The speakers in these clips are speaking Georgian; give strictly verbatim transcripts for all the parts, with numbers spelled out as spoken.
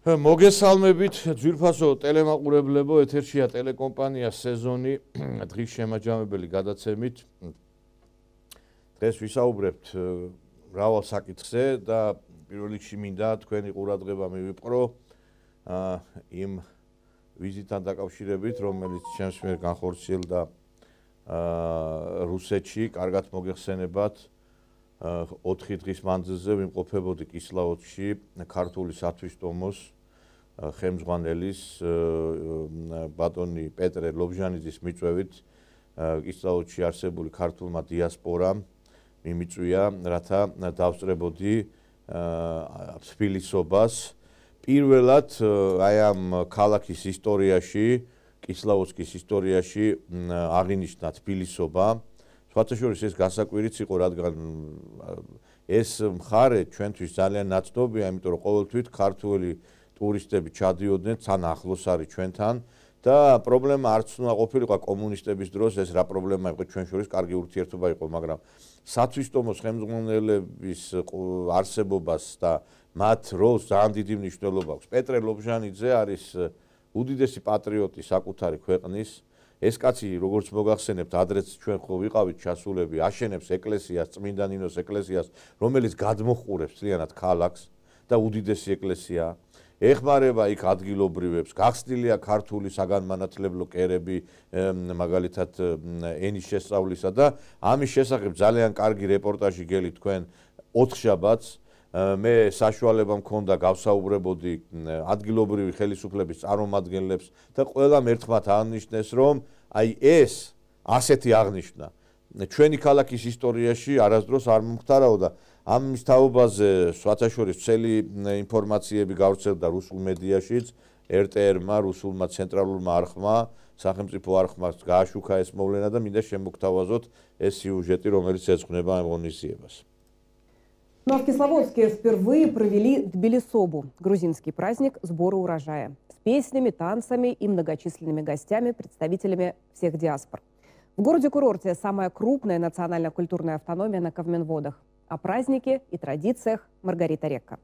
მოგესალმებით ძვირფასო ტელემაყურებლებო, ეთერშია ტელეკომპანია სეზონი დღის შემაჯამებელი გადაცემით. დღეს ვისაუბრებთ მრავალ საკითხზე და პირველ რიგში მინდა თქვენი ყურადღება მივიპყრო იმ ვიზიტთან დაკავშირებით, რომელიც ჩემს მიერ განხორციელდა რუსეთში. კარგად მოგეხსენებათ, ოთხი დღის მანძილზე ვიმყოფებოდი კისლაოდში ქართული სათვისტომოს ხელმძღვანელის ბატონი პეტრე ლობჟანიძის მიწვევით კისლაოდში არსებული ქართულმა დიასპორამ მიმიწვია, რათა დავსწრებოდი თბილისობას. პირველად აი ამ ქალაქის ისტორიაში, კისლაოდსკის ისტორიაში აღინიშნა თბილისობა. სხვათაშორის ეს გასაკვირიც იყო, რადგან ეს მხარე ჩვენთვის ძალიან ნაცნობია, იმიტომ რომ ყოველთვის ქართველი ტურისტები ჩადიოდნენ, თან ახლოს არის ჩვენთან და პრობლემა არც უნდა ყოფილიყო კომუნისტების დროს, ეს რა პრობლემა იყო, ჩვენ შორის კარგი ურთიერთობა იყო, მაგრამ სათვისტომოს ხელმძღვანელების არსებობას და მათ როლს ძალიან დიდი მნიშვნელობა აქვს. პეტრე ლობჟანიძე არის უდიდესი პატრიოტი საკუთარი ქვეყნის. ეს კაცი, როგორც მოგახსენებთ, ადრეც ჩვენ ხო ვიყავით ჩასულები, აშენებს ეკლესიას, წმინდა ნინოს ეკლესიას, რომელიც გადმოჰყურებს მთლიანად ქალაქს და უდიდესი ეკლესია. ეხმარება იქ ადგილობრივებს, გახსნილია ქართული საგანმანათლებლო კერები, მაგალითად ენის შესწავლისა და ამის შესახებ ძალიან კარგი რეპორტაჟი გელი თქვენ ოთხშაბათს. მე საშუალება მქონდა გავსაუბრებოდი ადგილობრივი ხელისუფლების წარმომადგენლებს და ყველამ ერთხმად აღნიშნეს, რომ აი ეს ასეთი აღნიშვნა ჩვენი ქალაქის ისტორიაში არასდროს არ მომხდარაო და ამის თაობაზე სხვათაშორის მთელი ინფორმაციები გავრცელდა რუსულ მედიაშიც, ერ ტე ერმა, რუსულმა ცენტრალურმა არხმა, სახელმწიფო არხმა გააშუქა ეს მოვლენა და მინდა შემოგთავაზოთ ეს სიუჟეტი, რომელიც ეძღვნება ამ ღონისძიებას. Ну а в Кисловодске впервые провели Тбилисобу – грузинский праздник сбора урожая. С песнями, танцами и многочисленными гостями, представителями всех диаспор. В городе-курорте самая крупная национально-культурная автономия на Кавминводах. О празднике и традициях Маргарита Рекка.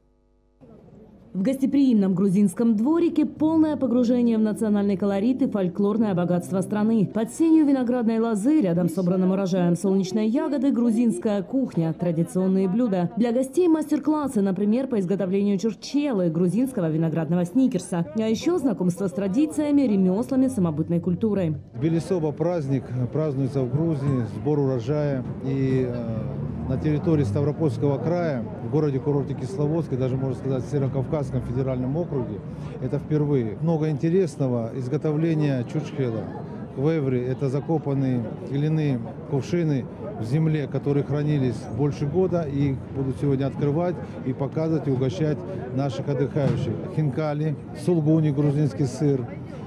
В гостеприимном грузинском дворике полное погружение в национальный колорит и фольклорное богатство страны. Под сенью виноградной лозы, рядом с собранным урожаем солнечной ягоды, грузинская кухня, традиционные блюда. Для гостей мастер-классы, например, по изготовлению чурчхелы, грузинского виноградного сникерса. А еще знакомство с традициями, ремеслами, самобытной культурой. Тбилисоба праздник празднуется в Грузии, сбор урожая. И э, на территории Ставропольского края, в городе-курорте Кисловодске, даже можно сказать в Северо-Кавказском федеральном округе, это впервые. Много интересного. Изготовление чурчхела. Квеври – это закопанные глиняные кувшины в земле, которые хранились больше года. И их будут сегодня открывать и показывать, и угощать наших отдыхающих. Хинкали, сулгуни, грузинский сыр.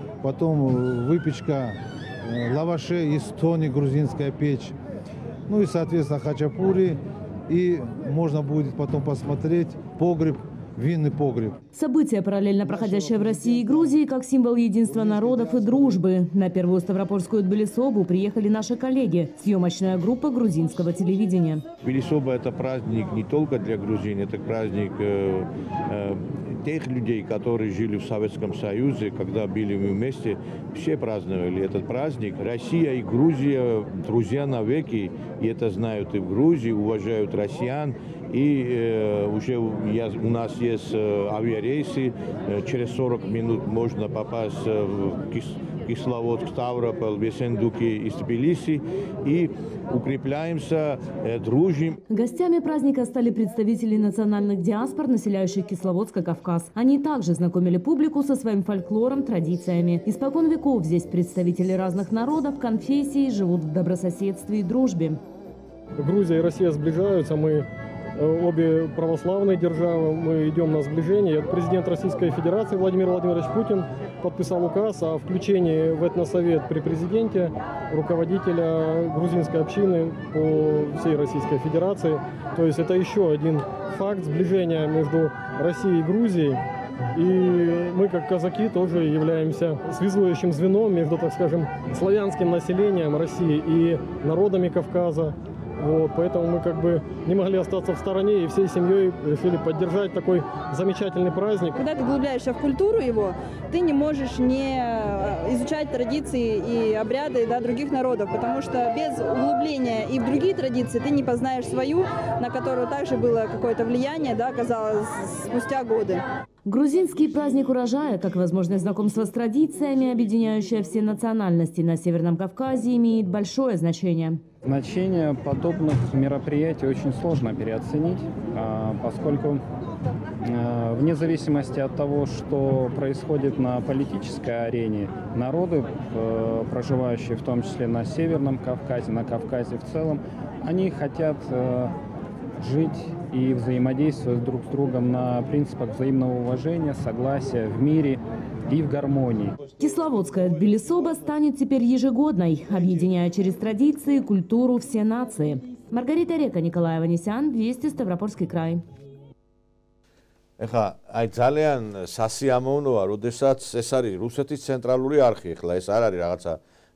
Потом выпечка лавашей из тони, грузинская печь. Ну и, соответственно, хачапури. И можно будет потом посмотреть погреб, винный погреб. События, параллельно проходящие в России и Грузии, как символ единства народов и дружбы. На первую Ставропольскую Тбилисобу приехали наши коллеги, съемочная группа грузинского телевидения. Тбилисоба – это праздник не только для грузин, это праздник э, э, тех людей, которые жили в Советском Союзе, когда были мы вместе, все праздновали этот праздник. Россия и Грузия друзья навеки, и это знают и в Грузии, уважают россиян. И э, уже я, у нас есть э, авиарейсы, э, через сорок минут можно попасть э, в Кис, Кисловодск, Ставрополь, Весендуки из Тбилиси и укрепляемся, э, дружим. Гостями праздника стали представители национальных диаспор, населяющих Кисловодск-Кавказ. Они также знакомили публику со своим фольклором, традициями. Испокон веков здесь представители разных народов, конфессий живут в добрососедстве и дружбе. Грузия и Россия сближаются, мы обе православные державы, мы идем на сближение. Президент Российской Федерации Владимир Владимирович Путин подписал указ о включении в этносовет при президенте руководителя грузинской общины по всей Российской Федерации. То есть это еще один факт сближения между Россией и Грузией. И мы, как казаки, тоже являемся связующим звеном между, так скажем, славянским населением России и народами Кавказа. Вот, поэтому мы как бы не могли остаться в стороне и всей семьей решили поддержать такой замечательный праздник. Когда ты углубляешься в культуру его, ты не можешь не изучать традиции и обряды, да, других народов, потому что без углубления и в другие традиции ты не познаешь свою, на которую также было какое-то влияние, да, оказалось спустя годы. Грузинский праздник урожая, как возможность знакомства с традициями, объединяющая все национальности на Северном Кавказе, имеет большое значение. Значение подобных мероприятий очень сложно переоценить, поскольку вне зависимости от того, что происходит на политической арене, народы, проживающие в том числе на Северном Кавказе, на Кавказе в целом, они хотят жить и взаимодействовать друг с другом на принципах взаимного уважения, согласия в мире и в гармонии. Кисловодская Тбилисоба станет теперь ежегодной, объединяя через традиции, культуру все нации. Маргарита Река, Николай Аванесян, Вести, Ставропольский край. ეხა აი ძალიან სასიამოვნოა, როდესაც ეს არის რუსეთის ცენტრალური არხი, ეხლა ეს არ არის რაღაცა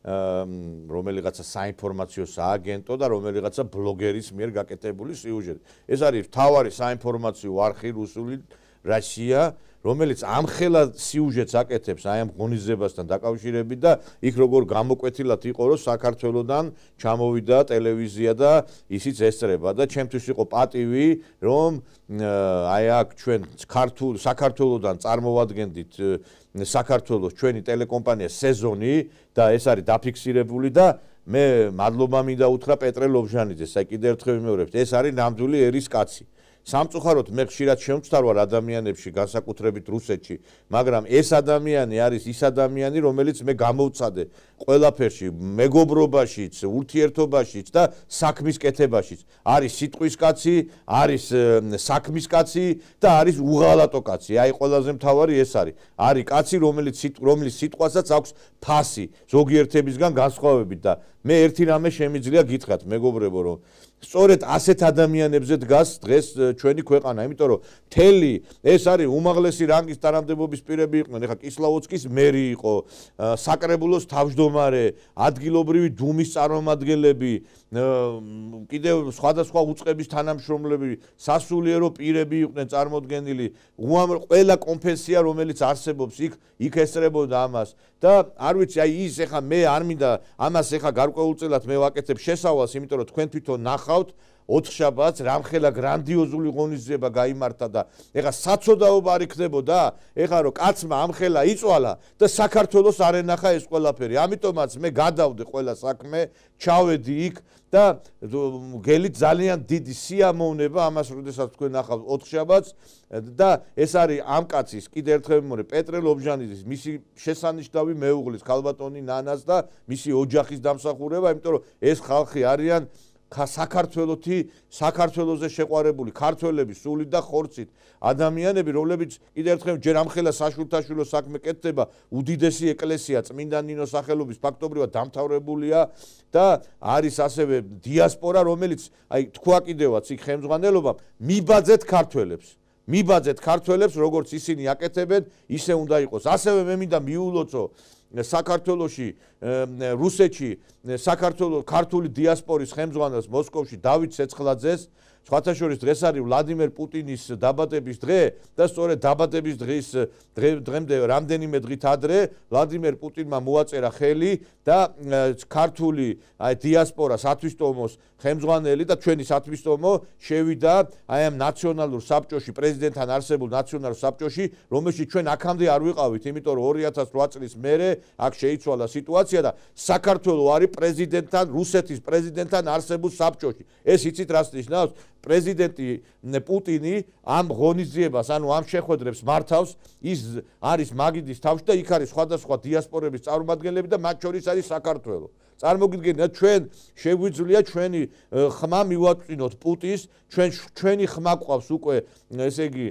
რომელიღაცა საინფორმაციო სააგენტო და რომელიღაცა ბლოგერის მიერ გაკეთებული სიუჟეტი. ეს არის მთავარი საინფორმაციო არხი რუსული რუსია, რომელიც ამხელა სიუჟეტს აკეთებს აი ამ ღონისძიებასთან დაკავშირებით და იქ როგორ გამოკვეთილად იყო, რომ საქართველოსდან ჩამოვიდა ტელევიზია და ისიც ესწრება და ჩემთვის იყო პატივი, რომ აი აქ ჩვენ ქართულ საქართველოსდან წარმოვადგენდით საქართველოს ჩვენი ტელეკომპანია სეზონი და ეს არის დაფიქსირებული და მე მადლობა მინდა უთხრა პეტრე ლობჟანიძეს, აი კიდევ ერთხელ ვიმეორებთ, ეს არის ნამდვილი ერის კაცი. სამწუხაროდ მე ხშირად შემვწდარ ადამიანებში, განსაკუთრებით რუსეთში, მაგრამ ეს ადამიანი არის ის ადამიანი, რომელიც მე გამოვცადე ყველაფერში, მეგობრობაშიც, ურთიერთობაშიც და საქმის კეთებაშიც. არის სიტყვის კაცი, არის საქმის კაცი და არის უღალატო კაცი. აი ყველაზე მთავარი ეს არის. არის კაცი, რომელიც რომლის სიტყვასაც აქვს ფასი, ზოგიერთებისგან განსხვავებით და მე ერთი რამე შემიძლია გითხრათ, მეგობრებო, რომ სწორედ ასეთ ადამიანებზე დგას დღეს ჩვენი ქვეყანა, იმიტომ რომ მთელი ეს არის უმაღლესი რანგის თანამდებობის პირები იყვნენ, ეხლა კისლავოდსკის მერი იყო, საკრებულოს თავმჯდომარე, ადგილობრივი დუმის წარმომადგენლები, კიდევ სხვადასხვა უწყების თანამშრომლები, სასულიერო პირები იყვნენ წარმოდგენილი, უამრავ ყველა კონფესია, რომელიც არსებობს იქ, იქ ესწრებოდა ამას და არ ვიცი, აი ის ეხლა მე არ მინდა ამას ეხლა გარკვეულწილად მე ვაკეთებ შესავალს, იმიტომ რომ თქვენ თვითონ ნახავთ ოთხშაბათს რამხელა გრანდიოზული ღონისძიება გაიმართა და ეხლა საცოდაობა არ იქნებოდა, ეხლა რომ კაცმა ამხელა იწვალა და საქართველოს არ ენახა ეს ყველაფერი. ამიტომაც მე გადავდე ყველა საქმე, ჩავედი იქ და გელით ძალიან დიდი სიამოვნება ამას, როდესაც თქვენ ნახავთ ოთხშაბათს და ეს არის ამ კაცის, კიდევ ერთხელ ვიმეორებ, პეტრე ლობჟანიძის, მისი შესანიშნავი მეუღლის, ქალბატონი ნანას და მისი ოჯახის დამსახურება, იმიტომ რომ ეს ხალხი არიან საქართველოთი, საქართველოზე შეყვარებული ქართველები სულით და ხორცით ადამიანები, რომლებიც კიდევ ერთხელ ჯერ ამხელა საშვილთაშვილო საქმე კეთდება, უდიდესი ეკლესია წმინდა ნინოს სახელობის ფაქტობრივად დამთავრებულია და არის ასევე დიასპორა, რომელიც აი თქვა კიდევაც იქ ხელმძღვანელობამ, მიბაძეთ ქართველებს. მიბაძეთ ქართველებს, როგორც ისინი აკეთებენ, ისე უნდა იყოს. ასევე მე მინდა მიულოცო საქართველოში, რუსეთში, საქართველოს ქართული დიასპორის ხელმძღვანელს მოსკოვში დავით ცეცხლაძეს, სხვათა შორის დღეს არის ვლადიმერ პუტინის დაბადების დღე და სწორედ დაბადების დღის დღემდე რამდენიმე დღით ადრე ვლადიმერ პუტინმა მოაწერა ხელი და ქართული დიასპორა სათვისტომოს ხელმძღვანელი და ჩვენი სათვისტომო შევიდა აი ამ ნაციონალურ საბჭოში, პრეზიდენტთან არსებულ ნაციონალურ საბჭოში, რომელშიც ჩვენ აქამდე არ ვიყავით, იმიტომ რომ ორი ათას რვა წლის მერე აქ შეიცვალა სიტუაცია და საქართველო არის პრეზიდენტთან, რუსეთის პრეზიდენტთან არსებულ საბჭოში. ეს იცით რას ნიშნავს? პრეზიდენტი პუტინი ამ ღონისძიებას, ანუ ამ შეხვედრებს მართავს, ის არის მაგიდის თავში და იქ არის სხვადასხვა დიასპორების წარმომადგენლები და მათ შორის არის საქართველო. წარმოგიდგენთ, ჩვენ შეგვიძლია ჩვენი ხმა მივაწვინოთ პუტინს, ჩვენ ჩვენი ხმა გვყავს უკვე, ესე იგი,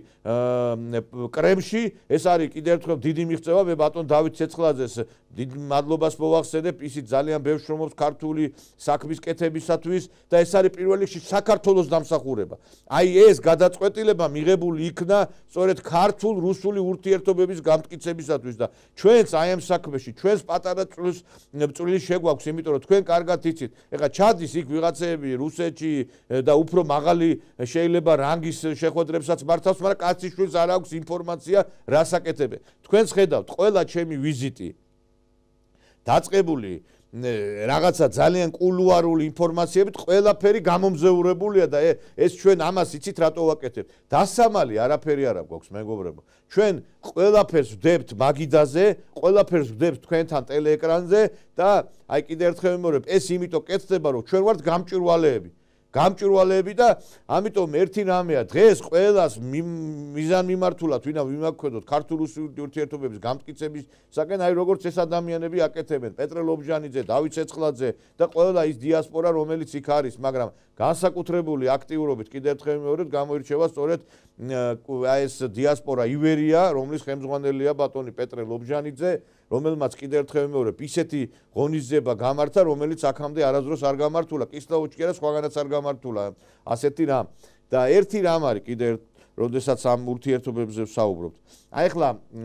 კრემლში, ეს არის კიდევ ერთხელ დიდი მიღწევა, მე ბატონ დავით ცეცხლაძეს დიდ მადლობას მოვახსენებ, ისიც ძალიან ბევრს შრომობს ქართული საქმის კეთებისათვის და ეს არის პირველ რიგში საქართველოს დამსახურება. აი ეს გადაწყვეტილება მიღებული იქნა სწორედ ქართულ-რუსული ურთიერთობების გამტკიცებისათვის და ჩვენც აი ამ საქმეში, ჩვენს პატარა წვლის წვლილი შეგვაქვს, იმიტომ რომ თქვენ კარგად იცით, ეხლა ჩადის იქ ვიღაცები რუსეთში და უფრო მაღალი შეიძლება რანგის შეხვედრებსაც მართავს, მაგრამ კაციშვილს არ აქვს ინფორმაცია რას აკეთებენ. თქვენს ხედავთ, ყველა ჩემი ვიზიტი დაწყებული რაღაცა ძალიან კულუარული ინფორმაციებით ყველაფერი გამომზეურებულია და ეს ჩვენ ამას იცით რატო ვაკეთებთ. დასამალი არაფერი არ აქვს მეგობრებო. ჩვენ ყველაფერს ვდებთ მაგიდაზე, ყველაფერს ვდებთ თქვენთან ტელეეკრანზე და აი კიდევ ერთხელ ვიმეორებ, ეს იმიტომ კეთდება, რომ ჩვენ ვართ გამჭვირვალეები. გამჭვირვალეები და ამიტომ ერთი რამეა დღეს ყველას მიზანმიმართულად ვინა ვიმაკვედოთ ქართულ-რუსული ურთიერთობების გამტკიცებისაკენ აი როგორც ეს ადამიანები აკეთებენ პეტრე ლობჟანიძე, დავით ცეცხლაძე და ყველა ის დიასპორა რომელიც იქ არის, მაგრამ განსაკუთრებული აქტიურობით კიდევ ერთხელ ვიმეორებ გამოირჩევა სწორედ აი ეს დიასპორა ივერია, რომლის ხელმძღვანელია ბატონი პეტრე ლობჟანიძე, რომელმაც კიდევ ერთხელ ვიმეორებ ისეთი ღონისძიება გამართა, რომელიც აქამდე არასდროს არ გამართულა, კისლაუჩკი არა სხვაგანაც არ გამართულა ასეთი რამ. და ერთი რამ არის კიდევ როდესაც ამ ურთიერთობებზე ვსაუბრობთ. აი ახლა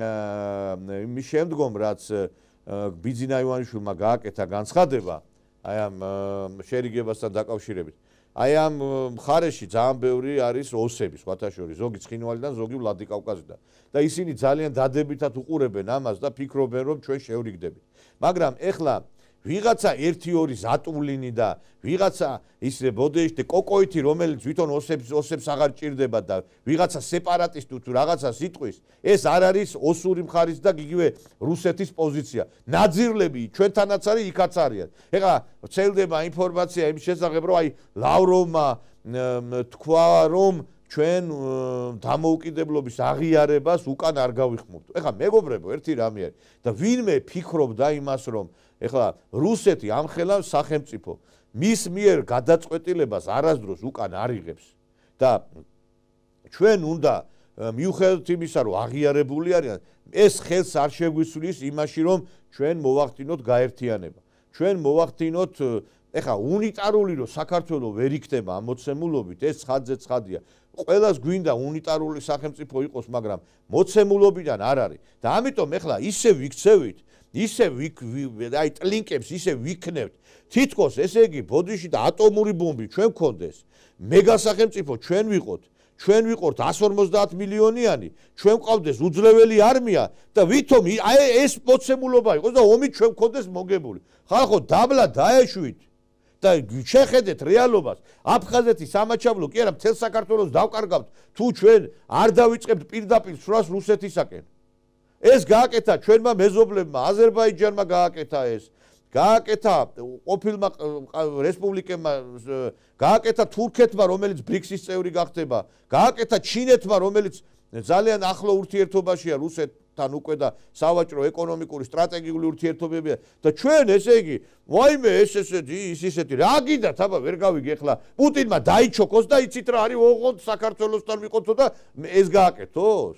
იმის შემდგომ რაც ბიძინა ივანიშვილმა გააკეთა განცხადება აი ამ შერიგებასთან დაკავშირებით. აი ამ მხარეში ძალიან ბევრი არის ოსები, სხვათა შორის, ზოგი ცხინვალიდან, ზოგი ვლადიკავკაზიდან. და ისინი ძალიან დადებითად უყურებენ ამას და ფიქრობენ, რომ ჩვენ შევრიგდებით. მაგრამ ეხლა ვიღაცა ერთი ორი ზატულინი და ვიღაცა ის ბოდეიშტე კოკოითი, რომელიც თვითონ ოსებს ოსებს აღარ ჭირდება და ვიღაცა სეპარატისტი თუ რაღაცა სიტყვის, ეს არ არის ოსური მხარის და იგივე რუსეთის პოზიცია. ნაძირლები ჩვენთანაც არის, იქაც არიან. ეხლა ვრცელდება ინფორმაცია იმის შესახებ, რომ აი ლავროვმა თქვა, რომ ჩვენ დამოუკიდებლობის აღიარებას უკან არ გავიხმობთ. ეხლა მეგობრებო, ერთი რამე არის და ვინმე ფიქრობდა იმას, რომ ეხლა რუსეთი ამხელა სახელმწიფო მის მიერ გადაწყვეტილებას არასდროს უკან არ იღებს და ჩვენ უნდა მიუხედავად იმისა, რომ აღიარებული არიან, ეს ხელს არ შეგვისვლის იმაში, რომ ჩვენ მოვახდინოთ გაერთიანება. ჩვენ მოვახდინოთ ეხლა უნიტარული რომ საქართველოს ვერ იქნება ამოცემულობით, ეს ცხადზე ცხადია. ყველას გვინდა უნიტარული სახელმწიფო იყოს, მაგრამ მოცემულობიდან არ არის. და ამიტომ ეხლა ისე ვიქცევით, ისე აი ტლინკებს ისე ვიქნევთ, თითქოს ესე იგი ბოდიში და ატომური ბომბი ჩვენ გქონდეს, მეგა სახელმწიფო ჩვენ ვიყოთ, ჩვენ ვიყოთ εκατს ორმოცდაათ მილიონიანი, ჩვენ გვყავდეს უძლეველი არმია და ვითომ აი ეს მოცემულობა იყოს და ომი ჩვენ გქონდეს მოგებული. ხალხო დაბლა დაეშვით და შეხედეთ რეალობას. აფხაზეთის სამაჩაბლო კი არა, მთელ საქართველოს დავკარგავთ, თუ ჩვენ არ დავიწყებთ პირდაპირ სრას რუსეთისაკენ. ეს გააკეთა ჩვენმა მეზობლებმა, აზერბაიჯანმა გააკეთა ეს. გააკეთა ყოფილმა რესპუბლიკებმა, გააკეთა თურქეთმა, რომელიც ბრიქსის წევრი გახდება, გააკეთა ჩინეთმა, რომელიც ძალიან ახლო ურთიერთობაშია რუსეთთან უკვე და სავაჭრო ეკონომიკური სტრატეგიული ურთიერთობებია და ჩვენ ესე იგი ვაიმე ეს ესეთი ის ისეთი რა გინდათ აბა ვერ გავიგე ახლა პუტინმა დაიჩოქოს და იცით რა არის ოღონდ საქართველოსთან ვიყოთო და ეს გააკეთოს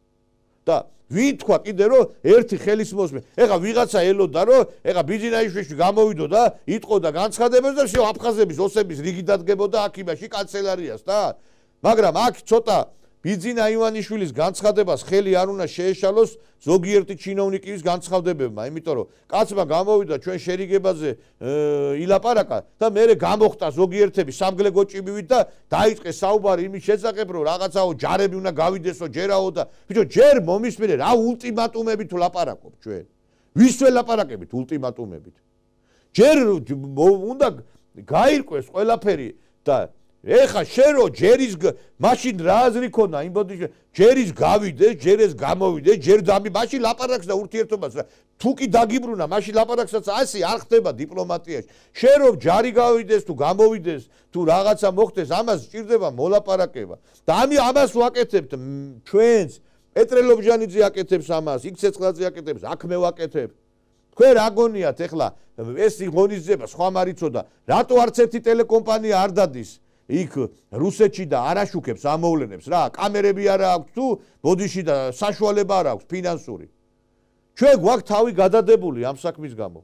და ვინ თქვა კიდე რომ ერთი ხელის მოსმე ეხლა ვიღაცა ელოდა რომ ეხლა ბიძინაიშვილი გამოვიდო და იტყო და განცხადებას და всё აფხაზების ოსების რიგი დადგებოდა აქ იმაში კანცელარიას და მაგრამ აქ ცოტა ბიძინა ივანიშვილის განცხადებას ხელი არ უნდა შეეშალოს ზოგიერთი ჩინოვნიკის განცხადებებმა, იმიტომ რომ კაცმა გამოვიდა ჩვენ შერიგებაზე ილაპარაკა და მერე გამოხტა ზოგიერთები სამგლე გოჭიბივით და დაიწყეს საუბარი იმის შესახებ, რომ რაღაცაო ჯარები უნდა გავიდესო ჯერაო და ბიჭო ჯერ მომისმინე რა ულტიმატუმებით ლაპარაკობ ჩვენ. ვის ველაპარაკებით ულტიმატუმებით? ჯერ უნდა გაირკვეს ყველაფერი და ეხა შენ რო ჯერის მაშინ რა აზრი ქონა იმ ბოდიში ჯერის გავიდეს, ჯერეს გამოვიდეს, ჯერ დამი მაშინ ლაპარაკს და ურთიერთობას თუ კი დაგიბრუნა, მაშინ ლაპარაკსაც ასე არ ხდება დიპლომატიაში. შენ რო ჯარი გავიდეს თუ გამოვიდეს, თუ რაღაცა მოხდეს, ამას სჭირდება მოლაპარაკება. და ამი ამას ვაკეთებთ ჩვენც, პეტრე ლობჟანიძე აკეთებს ამას, იქ ცეცხლაძე აკეთებს, აქ მე ვაკეთებ. თქვენ რა გონიათ ეხლა ეს ღონისძიება სხვა მარიცოდა, რატო არც ერთი ტელეკომპანია არ დადის? იქ რუსეთში და არაშუქებს ამოვლენებს რა კამერები არა აქვს თუ ბოდიში და საშუალება არ აქვს ფინანსური ჩვენ გვაქვს თავი გადადებული ამ საქმის გამო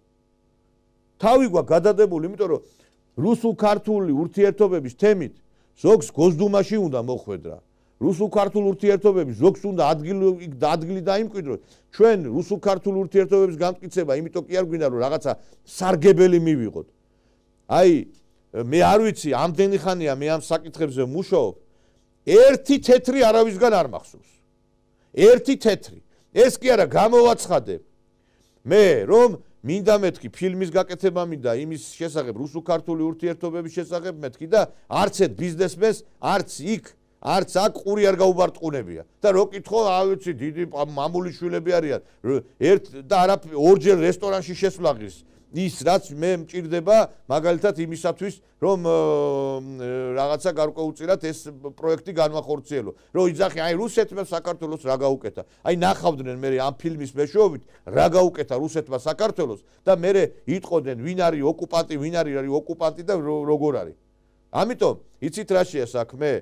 თავი გვაქვს გადადებული იმიტომ რომ რუსულ-ქართული ურთიერთობების თემით ზოგს გოსდუმაში უნდა მოხვედრა რუსულ-ქართულ ურთიერთობების ზოგს უნდა ადგილი ადგილი დაიმკვიდროს. ჩვენ რუსულ-ქართულ ურთიერთობების გამტკიცება, იმიტომ კი არ გვინდა რომ რაღაცა სარგებელი მივიღოთ. აი მე არ ვიცი, ამდენი ხანია მე ამ საკითხებზე მუშაობ. ერთი თეთრი არავისგან არ მახსოვს. ერთი თეთრი. ეს კი არა გამოვაცხადე. მე რომ მინდა მეთქი ფილმის გაკეთება მინდა იმის შესახებ რუსულ-ქართული ურთიერთობების შესახებ მეთქი და არც ერთ ბიზნესმენს არც იქ არც აქ ყური არ გაუბარტყუნებია და რო კითხო არ ვიცი დიდი მამული შვილები არიან ერთ და არა ორჯერ რესტორანში შესვლა ღირს ის რაც მე მჭირდება მაგალითად იმისათვის რომ რაღაცა გარკვეულწილად ეს პროექტი განვახორციელო რომ იძახი აი რუსეთმა საქართველოს რა გაუკეთა აი ნახავდნენ მე ამ ფილმის მეშვეობით რა გაუკეთა რუსეთმა საქართველოს და მე იტყოდნენ ვინ არის ოკუპანტი ვინ არის არის ოკუპანტი და როგორ არის ამიტომ იცით რა შეა საქმე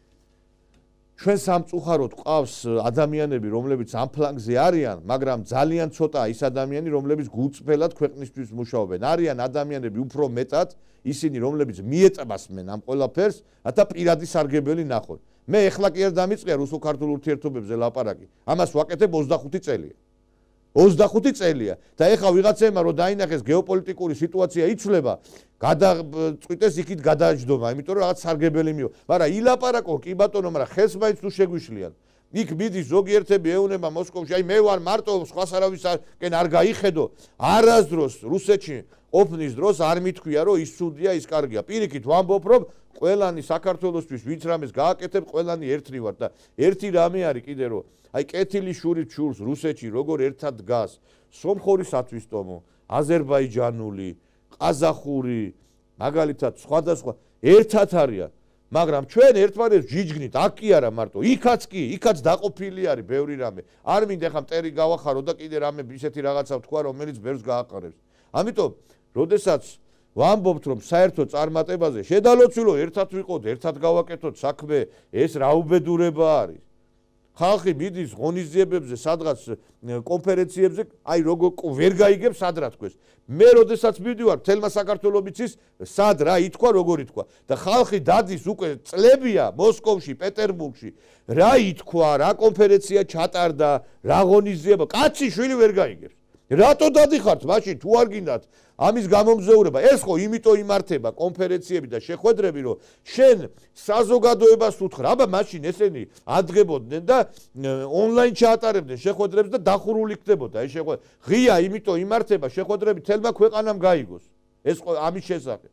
ჩვენ სამწუხაროდ ყავს ადამიანები, რომლებიც ამ ფლანგზე არიან, მაგრამ ძალიან ცოტაა ის ადამიანები, რომლებიც გულწრფელად ქვეყნისთვის მუშაობენ. არიან ადამიანები უფრო მეტად, ისინი, რომლებიც მიეწმასმენ ამ ყველაფერს, რათა პირადი სარგებელი ნახონ. მე ეხლა კი არ დამიწყია რუსულ-ქართულ ურთიერთობებზე ლაპარაკი. ამას ვაკეთებ ოცდახუთი წელია. ოცდახუთი წელია და ეხლა ვიღაცებმა რომ დაინახეს გეოპოლიტიკური სიტუაცია იცვლება, გადაწყვიტეს იქით გადააჯდომა, იმიტომ რომ რაღაც სარგებელი მიო. მაგრამ ილაპარაკო კი ბატონო, მაგრამ ხელს მაინც თუ შეგვიშლიან. იქ მიდის ზოგიერთები ეუნება მოსკოვში, აი მე ვარ მარტო სხვა სარავისკენ არ გაიხედო. არასდროს რუსეთში ყოფნის დროს არ მithქვია რომ ის ცუდია, ის კარგია. პირიქით ვამბობ რომ ყველანი საქართველოსთვის ვინც რამეს გააკეთებ, ყველანი ერთნი ვარ და ერთი რამე არის კიდე რომ აი კეთილი შურით შურს რუსეთში როგორ ერთად დგას სომხურისათვის ტომო, აზერბაიჯანული, ყაზახური, მაგალითად სხვადასხვა ერთად არიან, მაგრამ ჩვენ ერთმანეთს ჯიჯგნით, აქ კი არა მარტო, იქაც კი, იქაც დაყოფილი არის ბევრი რამე. არ მინდა ხა მტერი გავახარო და კიდე რამე ისეთი რაღაცა ვთქვა, რომელიც ბევრს გააყარებს. ამიტომ, როდესაც ვამბობთ რომ საერთო წარმატებაზე შედალოცულო ერთად ვიყოთ, ერთად გავაკეთოთ საქმე, ეს რა უბედურება არის. ხალხი მიდის ღონისძიებებზე, სადღაც კონფერენციებზე, აი როგორ ვერ გაიგებს სად რა თქვეს. მე როდესაც მივდივარ, თელმა საქართველოსიც სად რა ითქვა, როგორ ითქვა და ხალხი დადის უკვე წლებია მოსკოვში, პეტერბურგში, რა ითქვა, რა კონფერენცია ჩატარდა, რა ღონისძიება, კაცი შვილი ვერ გაიგებს. რატო დადიხართ მაშინ თუ არ გინდათ ამის გამომზეურება ეს ხო იმიტომ იმართება კონფერენციები და შეხვედრები რომ შენ საზოგადოებას უთხრა აბა მაშინ ესენი ადგებოდნენ და ონლაინ ჩაატარებდნენ შეხვედრებს და დახურული ხდებოდა ეს შეხვედრა ღია იმიტომ იმართება შეხვედრები თელმა ქვეყანამ გაიგოს ეს ამის შესახებ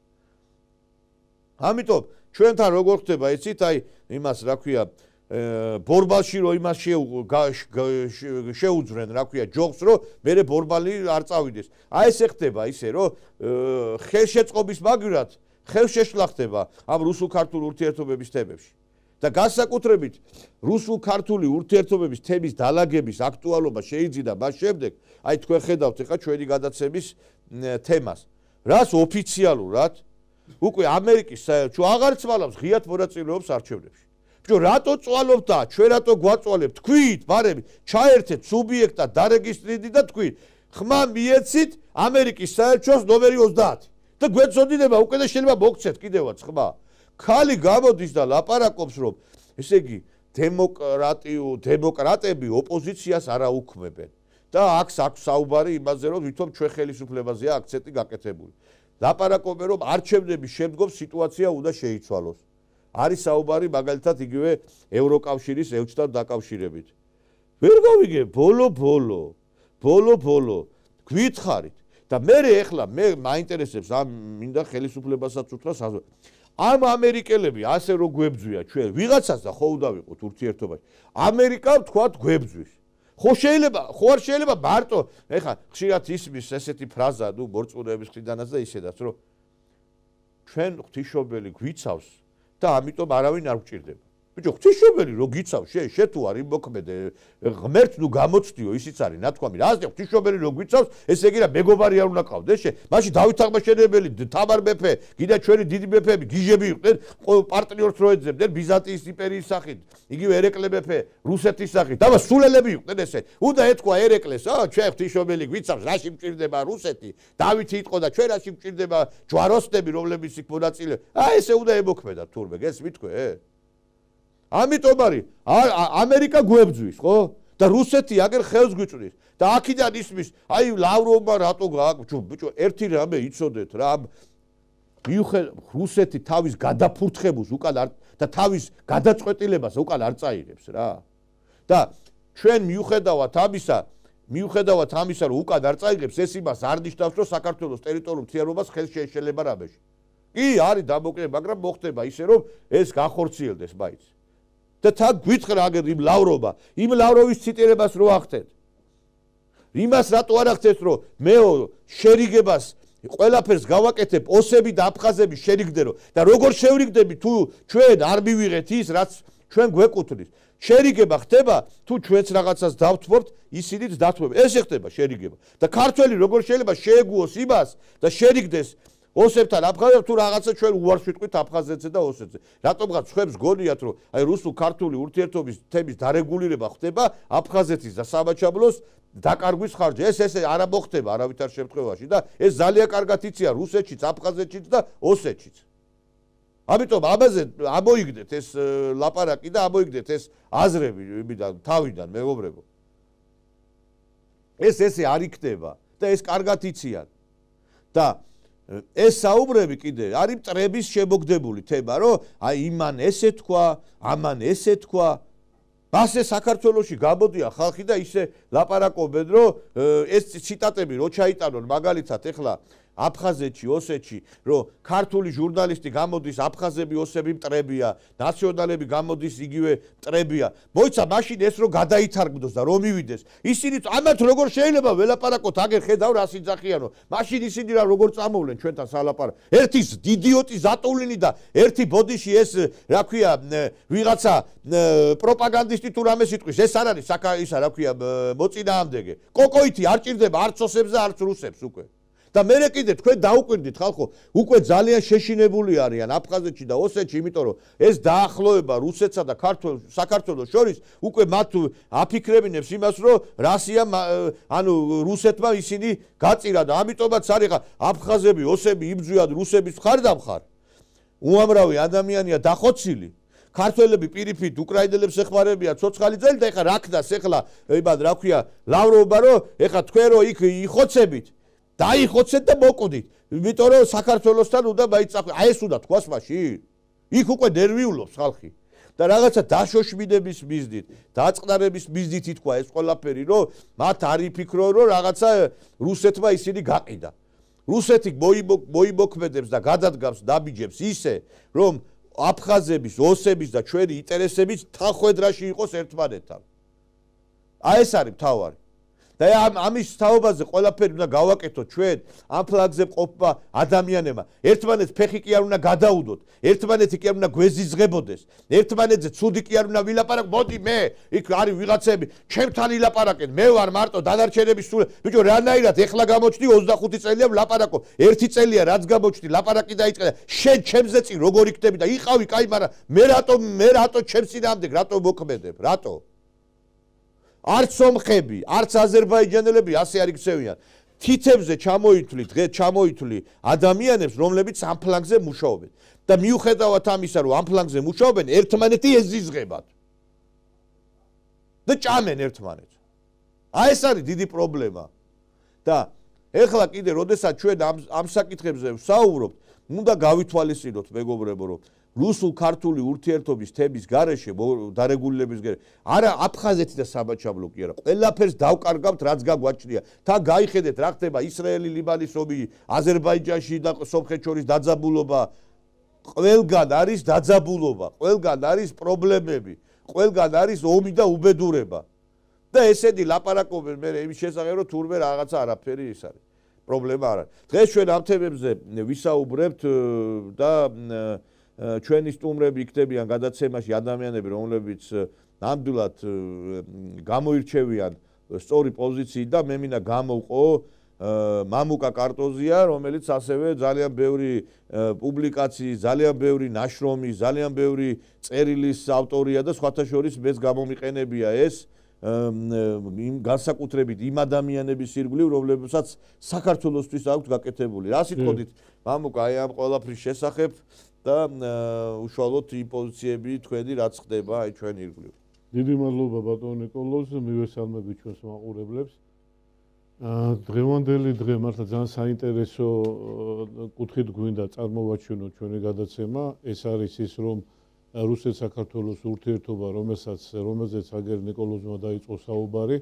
ამიტომ ჩვენთან როგორ ხდება იცით აი იმას რა ქვია ბორბალში რომ იმას შეუძვრენ რა ქვია ჯოხს რომ მე ბორბალი არ წავიდეს აი ესე ხდება ისე რომ ხელშეწყობის მაგივრად ხელშეშლა ხდება ამ რუსულ-ქართულ ურთიერთობების თემებში და განსაკუთრებით რუსულ-ქართული ურთიერთობების თემის დალაგების აქტუალობა შეიძინა მას შემდეგ აი თქვენ ხედავთ ეხა ჩვენი გადაცემის თემას რას ოფიციალურად უკვე ამერიკის საელჩო აღარ ცვალავს ღიად მონაწილეობს არჩევნებში რატო წვალობთ და ჩვენ რატო გვაწვალებთ თქვით ბარები ჩაერთეთ სუბიექტად დარეგისტრირდით და თქვით ხმა მიეცით ამერიკის საელჩოს ნომერი ოცდაათი და გვეწოდინება უკვე და შეიძლება მოგცეთ კიდევაც ხმა ხალი გამოდის და ლაპარაკობს რომ ესე იგი დემოკრატიო დემოკრატები ოპოზიციას არ აუქმებენ და აქ აქვს საუბარი იმაზე რომ ვითომ ჩვენ ხელისუფლებაზეა აქცენტი გაკეთებული ლაპარაკობენ რომ არჩევნების შემდგომ სიტუაცია უნდა შეიცვალოს არის საუბარი მაგალითად იგივე ევროკავშირის ელჩთან დაკავშირებით. ვერ გავიგე ბოლო ბოლო ბოლო ბოლო გვითხრით და მე ეხლა მე მაინტერესებს ამ მინდა ხელისუფლებასაც უთხრა ამ ამერიკელები ასე რო გვებძვია ჩვენ ვიღაცას და ხო უნდა ვიყოთ ურთიერთობაში. ამერიკა თქვათ გვებძვის. ხო შეიძლება ხო არ შეიძლება მარტო ეხლა ხშირად ისმის ესეთი ფრაზა ნუ მორწმუნეების მხრიდანაც და ისედაც რომ ჩვენ ღვთისმშობელი გვიცავს და ამიტომ არავინ არ გვჭირდება. ბიჭო, ღვთისმშობელი რო გიცავს, შე შე თუ არ იმოქმედე, ღმერთს ნუ გამოცდიო, ისიც არის ნათქვამი. რაზე ღვთისმშობელი რო გვიცავს, ესე იგი რა მეგობარი არ უნდა ყავდეს, შე. მაშინ დავით აღმაშენებელი, თამარ მეფე, კიდე ჩვენი დიდი მეფეები გიჟები იყვნენ, პარტნიორს რო ეძებდნენ ბიზანტიის იმპერიის სახით, იგივე ერეკლე მეფე, რუსეთის სახით. და სულელები იყვნენ ესე. უნდა ეთქვა ერეკლეს, აა, ჩვენ ღვთისმშობელი გვიცავს, რაში მჭირდება რუსეთი? დავითი იტყო და ჩვენ რაში მჭირდება ჯვაროსნები, რომლებიც იქ მონაწილე. აი ესე უნდა ემოქმედათ თურმე, გესმით თქვენ? ამიტომ არის ამერიკა გვებძვის, ხო? და რუსეთი აგერ ხელს გვიწვდის. და აქედან ისმის, აი ლავროვმა რატო გააკეთო, ბიჭო, ერთი რამე იცოდეთ რა, მიუხედავად რუსეთი თავის გადაფურთხებულს უკან არ და თავის გადაწყვეტილებას უკან არ წაიღებს რა. და ჩვენ მიუხედავად ამისა, მიუხედავად ამისა, რომ უკან არ წაიღებს, ეს იმას არ ნიშნავს, რომ საქართველოს ტერიტორიულ მთლიანობას ხელს შეეშლება რამეში. კი, არის დამოკიდებული, მაგრამ მოხდება ისე, რომ ეს გახორციელდეს მაინც. და თან გვითხრა აგერ იმ ლავრობა, იმ ლავროვის ციტირებას რო ახდეთ. იმას რატო არ ახდეთ, რომ მეო შერიგებას ყველაფერს გავაკეთებ, ოსები და აფხაზები შერიგდერო და როგორ შევრიგდები თუ ჩვენ არ მივიღეთ ის, რაც ჩვენ გვეკუთვნის. შერიგება ხდება, თუ ჩვენც რაღაცას დავთმობთ, ისინიც დათმობენ. ესე ხდება შერიგება. და ქართველი როგორ შეიძლება შეეგუოს იმას და შერიგდეს ოსებთან აფხაზებს თუ რაღაცა ჩვენ უარს ვიტყვით აფხაზეთზე და ოსეთზე. რატომღაც ხვებს გონიათ, რომ აი რუსულ-ქართული ურთიერთობის თემის დარეგულირება ხდება აფხაზეთის და სამაჩაბლოს დაკარგვის ხარჯზე. ეს ესე არ მოხდება არავითარ შემთხვევაში და ეს ძალიან კარგად იციან რუსეთშიც, აფხაზეთშიც და ოსეთშიც. ამიტომ ამაზე ამოიგდეთ ეს ლაპარაკი და ამოიგდეთ ეს აზრები იმიდან თავიდან მეგობრებო. ეს ესე არ იქნება და ეს კარგად იციან. და ეს საუბრები კიდე არის მტრების შემოგდებული თემა, რომ აი იმან ესე თქვა, ამან ესე თქვა. ასე საქართველოში გამოდიან ხალხი და ისე ლაპარაკობენ, რომ ეს ციტატები რო ჩაიტანონ მაგალითად ეხლა აფხაზეთში, ოსეთში, რომ ქართული ჟურნალისტი გამოდის, აფხაზები, ოსები მტრებია, ნაციონალები გამოდის, იგივე მტრებია. მოიცა მაშინ ეს რო გადაითარგმნოს და რომ მივიდეს. ისინი ამათ როგორ შეიძლება ველაპარაკოთ, აგერ ხედავ რა სიძახიანო. მაშინ ისინი რა როგორ წამოვლენ ჩვენთან სალაპარაკო. ერთი იდიოტი ზატოვლინი და ერთი ბოდიში ეს რა ქვია, ვიღაცა პროპაგანდისტი თუ რამე სიტყვის. ეს არ არის საკა ისა რა ქვია, მოწინააღმდეგე. კოკოითი არ ჭირდება არც ოსებს და არც რუსებს უკვე. და მე კიდე თქვენ დაუკვირდით ხალხო, უკვე ძალიან შეშინებული არიან აფხაზეთში და ოსეთში, იმიტომ რომ ეს დაახლოება რუსეთსა და საქართველოს შორის უკვე მათ აფიქრებინებს იმას, რომ რასია ანუ რუსეთმა ისინი გაწირა და ამიტომაც არის ხა აფხაზები, ოსები იბძვიან რუსების მხარ და მხარ. უამრავი ადამიანია დახოცილი. ქართველები პირიქით უკრაინელებს ეხმარებიან ცოცხალი ძელი და ეხლა რა ქნას ეხლა იმად რა ქვია ლავრობა რომ ეხლა თქვენ რომ იქ იხოცებით დაიხოცეთ და მოკვდით. იმიტომ რომ საქართველოსთან უნდა მაიწახო. აი ეს უნდა თქვას მაშინ. იქ უკვე ნერვიულობს ხალხი. და რაღაცა დაშოშმინების მიზნით, დაწყნარების მიზნით ითქვა ეს ყველაფერი, რომ მათ არ იფიქრონ, რომ რაღაცა რუსეთმა ისინი გაყიდა. რუსეთი მოიმოქმედებს და გადადგამს ნაბიჯებს ისე, რომ აფხაზების, ოსების და ჩვენი ინტერესების თანხვედრაში იყოს ერთმანეთთან. აი ეს არის მთავარი. და ამ ამის თაობაზე ყველაფერი უნდა გავაკეთოთ ჩვენ ამ ფლაგზე ყოფა ადამიანებმა. ერთმანეთს ფეხი კი არ უნდა გადაუდოთ, ერთმანეთი კი არ უნდა გვეზიზღებოდეს, ერთმანეთზე ცუდი კი არ უნდა ვილაპარაკო. მოდი მე, იქ არის ვიღაცები, ჩემთან ილაპარაკენ, მე ვარ მარტო დანარჩენების სულ. ბიჭო, რანაირად ეხლა გამოჩდი ოცდახუთი წელია ვლაპარაკო. ერთი წელია რაც გამოჩდი, ლაპარაკი დაიწყე. შენ ჩემზე წინ როგორ იქნები და იყავი, კაი, მაგრამ მე რატო მე რატო ჩემს წინააღმდეგ რატო მოქმედებ? რატო? არც სომხები, არც აზერბაიჯანელები ასე არ იქცევიან. თითებზე ჩამოითვლი, დღეს ჩამოითვლი ადამიანებს, რომლებიც ამ ფლანგზე მუშაობენ. და მიუხედავად ამისა, რომ ამ ფლანგზე მუშაობენ, ერთმანეთი ეზიზღებათ. და ჭამენ ერთმანეთს. აი ეს არის დიდი პრობლემა. და ეხლა კიდე, როდესაც ჩვენ ამ ამ საკითხებზე ვსაუბრობთ, უნდა გავითვალისწინოთ, მეგობრებო, რომ რუსულ-ქართული ურთიერთობის თემის გარეშე დარეგულირების გარეშე არა აფხაზეთი და სამაჩაბლო კი არა, ყველაფერს დავკარგავთ, რაც გაგვაჩნია. თან გაიხედეთ რა ხდება ისრაელი, ლიბანის ომი, აზერბაიჯანში და სომხეთს შორის დაძაბულობა. ყველგან არის დაძაბულობა, ყველგან არის პრობლემები, ყველგან არის ომი და უბედურება. და ესენი ლაპარაკობენ მე იმის შესახებ, რომ თურმე რაღაცა არაფერი ის არის. პრობლემა არ არის. დღეს ჩვენ ამ თემებზე ვისაუბრებთ და ჩვენი სტუმრები იქნებიან გადაცემაში ადამიანები, რომლებიც ნამდვილად გამოირჩევიან სწორი პოზიციით და მე მინდა გამოვყო მამუკა კარტოზია, რომელიც ასევე ძალიან ბევრი პუბლიკაციის, ძალიან ბევრი ნაშრომის, ძალიან ბევრი წერილის ავტორია და სხვათა შორის მეც გამომიყენებია ეს იმ განსაკუთრებით იმ ადამიანების ირგვლივ, რომლებსაც საქართველოსთვის აქვთ გაკეთებული. რა სიტყვით მამუკა აი ამ ყველაფრის შესახებ და უშუალოდ იმ პოზიციები თქვენი რაც ხდება აი ჩვენ ირგვლივ. დიდი მადლობა ბატონო ნიკოლოზ, მივესალმები ჩვენს მაყურებლებს. დღევანდელი დღე მართლა ძალიან საინტერესო კუთხით გვინდა წარმოვაჩინოთ ჩვენი გადაცემა. ეს არის ის, რომ რუსეთ-საქართველოს ურთიერთობა, რომელსაც რომელზეც აგერ ნიკოლოზმა დაიწყო საუბარი,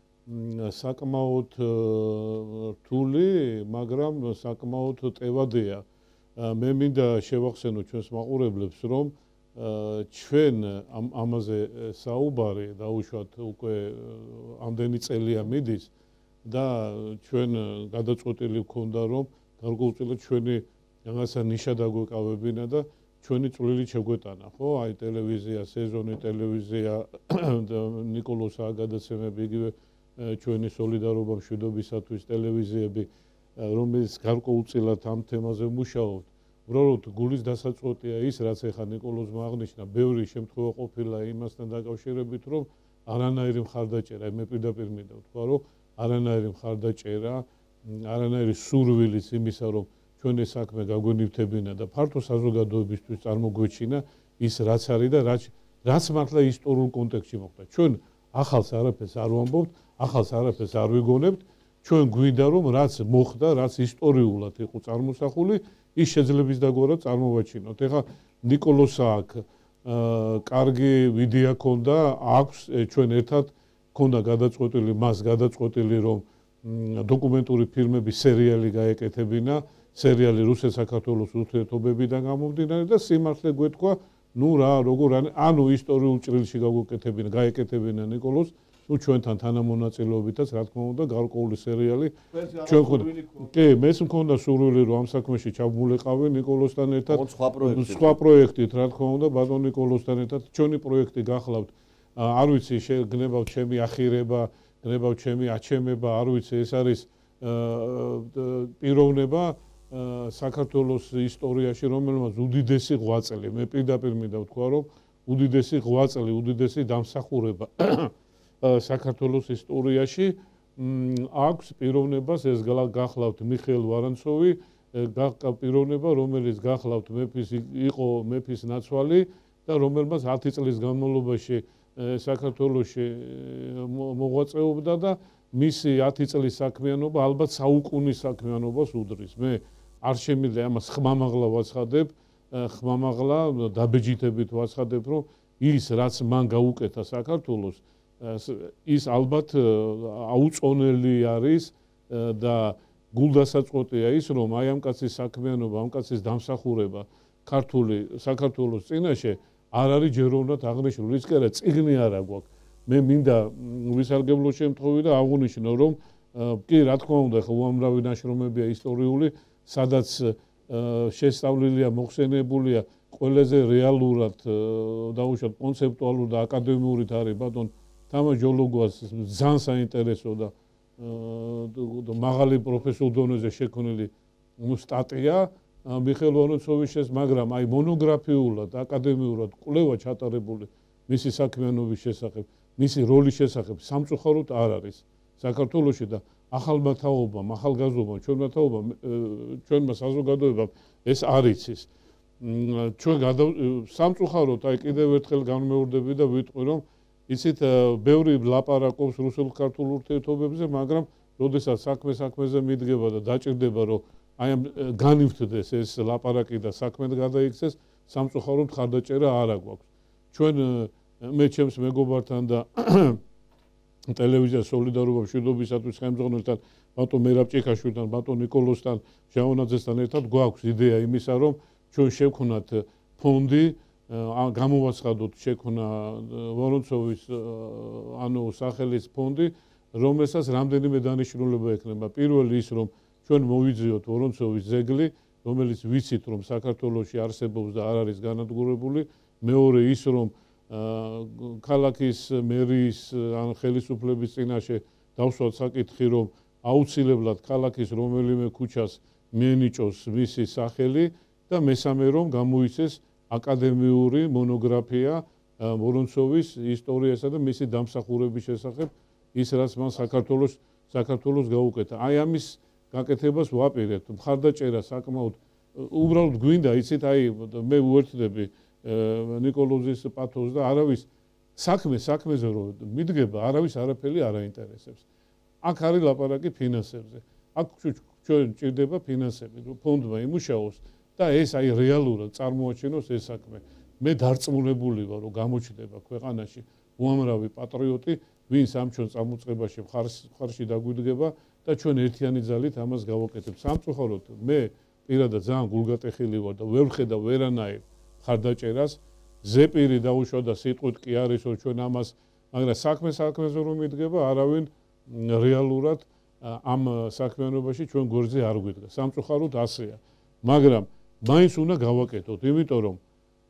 საკმაოდ რთული, მაგრამ საკმაოდ ტევადია. მე მინდა შევახსენო ჩვენს მაყურებლებს, რომ ჩვენ ამაზე საუბარი დაუშვათ უკვე ამდენი წელია მიდის და ჩვენ გადაწყვეტილი ვქონდა, რომ გარკვეულწილად ჩვენი რაღაცა ნიშა დაგვეკავებინა და ჩვენი წვლილი შეგვეტანა, ხო? აი ტელევიზია, სეზონი ტელევიზია, ნიკოლოზ აგადაცემები, იგივე ჩვენი სოლიდარობა მშვიდობისათვის ტელევიზიები, რომელიც გარკვეულწილად ამ თემაზე მუშაობთ. უბრალოდ გულის დასაწყვეტია ის, რაც ახლა ნიკოლოზმა აღნიშნა, ბევრი შემთხვევა ყოფილა იმასთან დაკავშირებით, რომ არანაირი მხარდაჭერა, მე პირდაპირ მინდა ვთქვა, რომ არანაირი მხარდაჭერა, არანაირი სურვილიც იმისა, რომ ჩვენი საქმე გაგვენივთებინა და ფართო საზოგადოებისთვის წარმოგვეჩინა ის რაც არის და რაც რაც მართლა ისტორიულ კონტექსტში მოხდა. ჩვენ ახალს არაფერს არ ვამბობთ, ახალს არაფერს არ ვიგონებთ, ჩვენ გვინდა რომ რაც მოხდა, რაც ისტორიულად იყო წარმოსახული, ის შეძლებს დაგვარად წარმოვაჩინოთ. ეხლა ნიკოლოზს აქ კარგი ვიდეო ქონდა, აქვს ჩვენ ერთად ქონდა გადაწყვეტილი, მას გადაწყვეტილი რომ დოკუმენტური ფილმების სერიალი გაეკეთებინა, სერიალი რუსეთ-საქართველოს ურთიერთობებიდან გამომდინარე და სიმართლე გვეთქვა, ნუ რა, როგორ ანუ ისტორიულ ჭრილში გაგვეკეთებინა, გაეკეთებინა ნიკოლოზს, ნუ ჩვენთან თანამონაწილეობითაც, რა თქმა უნდა, გარკვეული სერიალი ჩვენ ხოდა. კი, მეც მქონდა სურვილი, რომ ამ საქმეში ჩავმულიყავი ნიკოლოზთან ერთად. სხვა პროექტით, რა თქმა უნდა, ბატონ ნიკოლოზთან ერთად. ჩვენი პროექტი გახლავთ, არ ვიცი, გნებავთ ჩემი ახირება, გნებავთ ჩემი აჩემება, არ ვიცი, ეს არის პიროვნება საქართველოს ისტორიაში, რომელმაც უდიდესი ღვაწლი, მე პირდაპირ მინდა ვთქვა, რომ უდიდესი ღვაწლი, უდიდესი დამსახურება საქართველოს ისტორიაში აქვს პიროვნებას, ეს გახლავთ მიხეილ ვარანცოვი, პიროვნება, რომელიც გახლავთ მეფის იყო მეფის ნაცვალი და რომელმაც ათი წლის განმავლობაში საქართველოში მოღვაწეობდა და მისი ათი წლის საქმიანობა ალბათ საუკუნის საქმიანობას უდრის. მე არ შემიძლია ამას ხმამაღლა ვაცხადებ, ხმამაღლა დაბეჯითებით ვაცხადებ, რომ ის რაც მან გაუკეთა საქართველოს, ის ალბათ აუწონელი არის და გულდასაწყვეტია ის, რომ აი ამ კაცის საქმიანობა, ამ კაცის დამსახურება ქართული საქართველოს წინაშე არ არის ჯეროვნად აღნიშნული, ის კი არა, წიგნი არა გვაქვს. მე მინდა ვისარგებლო შემთხვევით და აღვნიშნო, რომ კი, რა თქმა უნდა, უამრავი ნაშრომებია ისტორიული, სადაც შესწავლილია, მოხსენებულია ყველაზე რეალურად დაუშვათ კონცეპტუალურ და აკადემიურით არის ბატონ თამარ ჯოლოგვას ძალიან საინტერესო და მაღალი პროფესიულ დონეზე შექმნილი სტატია მიხეილ ვარანცოვის შესახებ, მაგრამ აი მონოგრაფიულად, აკადემიურად კვლევა ჩატარებული მისი საქმიანობის შესახებ, მისი როლის შესახებ სამწუხაროდ არ არის საქართველოში და ახალმა თაობამ, ახალგაზრდობამ, ჩვენმა თაობამ, ჩვენმა საზოგადოებამ ეს არ იცის. ჩვენ სამწუხაროდ აი კიდევ ერთხელ განმეორდები და ვიტყვი, რომ იცით, ბევრი ლაპარაკობს რუსულ-ქართულ ურთიერთობებზე, მაგრამ როდესაც საქმე საქმეზე მიდგება და დაჭირდება, რომ აი ამ განივთდეს ეს ლაპარაკი და საქმედ გადაიქცეს, სამწუხაროდ მხარდაჭერა არ აგვაქვს. ჩვენ მე ჩემს მეგობართან და ტელევიზია სოლიდარობა მშვიდობისათვის ხელმძღვანელთან, ბატონ მერაბ ჭიქაშვილთან, ბატონ ნიკოლოზთან, ჟაონაძესთან ერთად გვაქვს იდეა იმისა, რომ ჩვენ შევქვნათ ფონდი, გამოვაცხადოთ შექმნა ვარანცოვის ანუ სახელის ფონდი, რომელსაც რამდენიმე დანიშნულება ექნება. პირველი ის, რომ ჩვენ მოვიძიოთ ვარანცოვის ძეგლი, რომელიც ვიცით, რომ საქართველოში არსებობს და არ არის განადგურებული. მეორე ის, რომ ქალაქის მერიის ან ხელისუფლების წინაშე დავსვათ საკითხი, რომ აუცილებლად ქალაქის რომელიმე ქუჩას მიენიჭოს მისი სახელი და მესამე, რომ გამოიცეს აკადემიური მონოგრაფია ვარანცოვის ისტორიასა და მისი დამსახურების შესახებ, ის რაც მან საქართველოს საქართველოს გაუკეთა. აი ამის გაკეთებას ვაპირებთ. მხარდაჭერა საკმაოდ უბრალოდ გვინდა იცით აი მე უერთდები ნიკოლოზის პათოს და არავის საქმე საქმეზე რომ მიდგება არავის არაფერი არ აინტერესებს. აქ არის ლაპარაკი ფინანსებზე. აქ ჩვენ ჭირდება ფინანსები რომ ფონდმა იმუშაოს და ეს აი რეალურად წარმოაჩენოს ეს საქმე. მე დარწმუნებული ვარ რომ გამოჩნდება ქვეყანაში უამრავი პატრიოტი ვინც ამ ჩვენ წამოწყებაში მხარში დაგვიდგება და ჩვენ ერთიანი ძალით ამას გავაკეთებთ. სამწუხაროდ მე პირადად ძალიან გულგატეხილი ვარ და ვერ ვხედავ ვერანაირ ხარდაჭერას ზეპირი დაუშვა და სიტყვით კი არის რომ ჩვენ ამას მაგრამ საქმე საქმეზე რომ მიდგება არავინ რეალურად ამ საქმიანობაში ჩვენ გვერდზე არ გვიდგა. სამწუხაროდ ასეა. მაგრამ მაინც უნდა გავაკეთოთ, იმიტომ რომ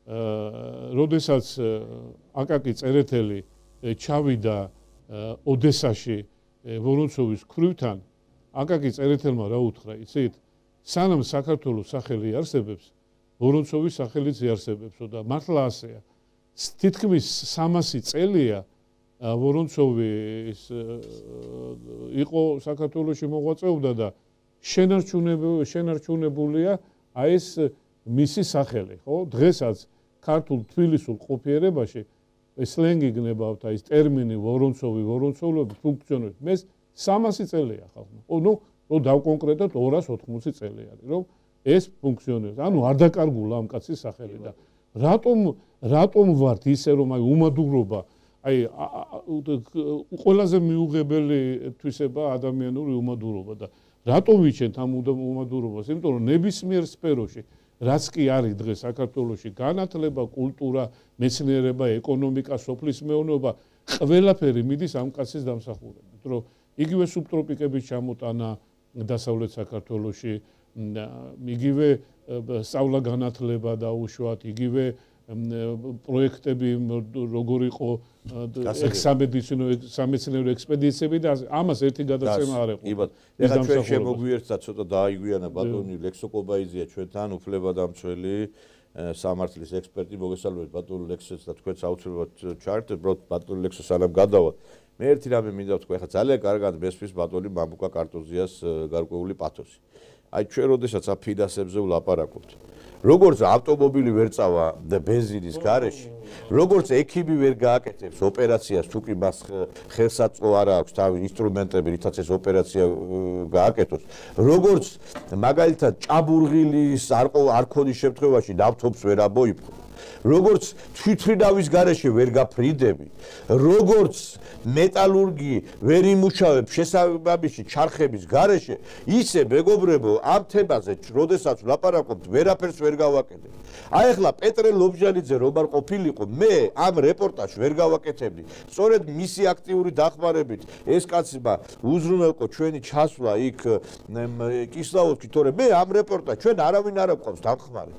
როდესაც აკაკი წერეთელი ჩავიდა ოდესაში ვორონცოვის ქრუვთან, აკაკი წერეთელმა რა უთხრა, იცით? სანამ საქართველოს სახელი არსებობს, ვორონცოვის სახელიც იარსებებსო და მართლა ასეა. თითქმის სამასი წელია ვორონცოვის იყო საქართველოში მოღვაწეობდა და შენარჩუნებულია აი ეს მისი სახელი, ხო? დღესაც ქართულ თბილისურ ყოფიერებაში სლენგი გნებავთ აი ეს ტერმინი ვორონცოვი, ვორონცოვლები ფუნქციონირებს. მე სამასი წელია ხალხმა. ნუ რომ დავკონკრეტოთ ორას ოთხმოცი წელი არის, რომ ეს ფუნქციონირებს. ანუ არ დაკარგულა ამ კაცის სახელი და რატომ რატომ ვართ ისე რომ აი უმადურობა აი ყველაზე მიუღებელი თვისება ადამიანური უმადურობა და რატომ ვიჩენთ ამ უმადურობას? იმიტომ რომ ნებისმიერ სფეროში რაც კი არის დღეს საქართველოში განათლება, კულტურა, მეცნიერება, ეკონომიკა, სოფლის მეურნეობა, ყველაფერი მიდის ამ კაცის დამსახურებით, რომ იგივე სუბტროპიკების ჩამოტანა დასავლეთ საქართველოში, იგივე სწავლა განათლება დაუშვათ, იგივე პროექტები როგორ იყო ექსამედიცინო სამეცნიერო ექსპედიციები და ამას ერთი გადაცემა არ ეყო. ეხლა ჩვენ შემოგვიერთდა ცოტა დააიგვიანა ბატონი ლექსო კობაიძია ჩვენთან უფლებადამცველი სამართლის ექსპერტი მოგესალმებით ბატონ ლექსოც და თქვენც აუცილებლად ჩაერთეთ ბატონ ლექსო სანამ გადავა. მე ერთი რამე მინდა ვთქვა, ეხლა ძალიან კარგად მესმის ბატონი მამუკა კარტოზიას გარკვეული პათოსი. აი ჩვენ როდესაც ამ ფინანსებზე ვლაპარაკობთ როგორც ავტომობილი ვერ წავა და ბენზინის გარეშე, როგორც ექიმი ვერ გააკეთებს ოპერაციას, თუ კი მას ხელსაწყო არ აქვს თავი ინსტრუმენტები, რითაც ეს ოპერაცია გააკეთოს, როგორც მაგალითად ჭაბურღილის არ ქონის შემთხვევაში ნავთობს ვერ ამოიფხო, როგორც თვითმფრინავის გარეშე ვერ გაფრიდები, როგორც მეტალურგი ვერ იმუშავებ შესაბამისი ჩარხების გარეშე, ისე მეგობრებო, ამ თემაზე, როდესაც ვლაპარაკობთ, ვერაფერს ვერ გავაკეთებ. აი ახლა პეტრე ლობჟანიძე რომ არ ყოფილიყო, მე ამ რეპორტაჟს ვერ გავაკეთებდი. სწორედ მისი აქტიური დახმარებით ეს კაცმა უზრუნველყო ჩვენი ჩასვლა იქ კისლაოვსკი, თორემ მე ამ რეპორტაჟს ჩვენ არავინ არ აქვს დამხმარე.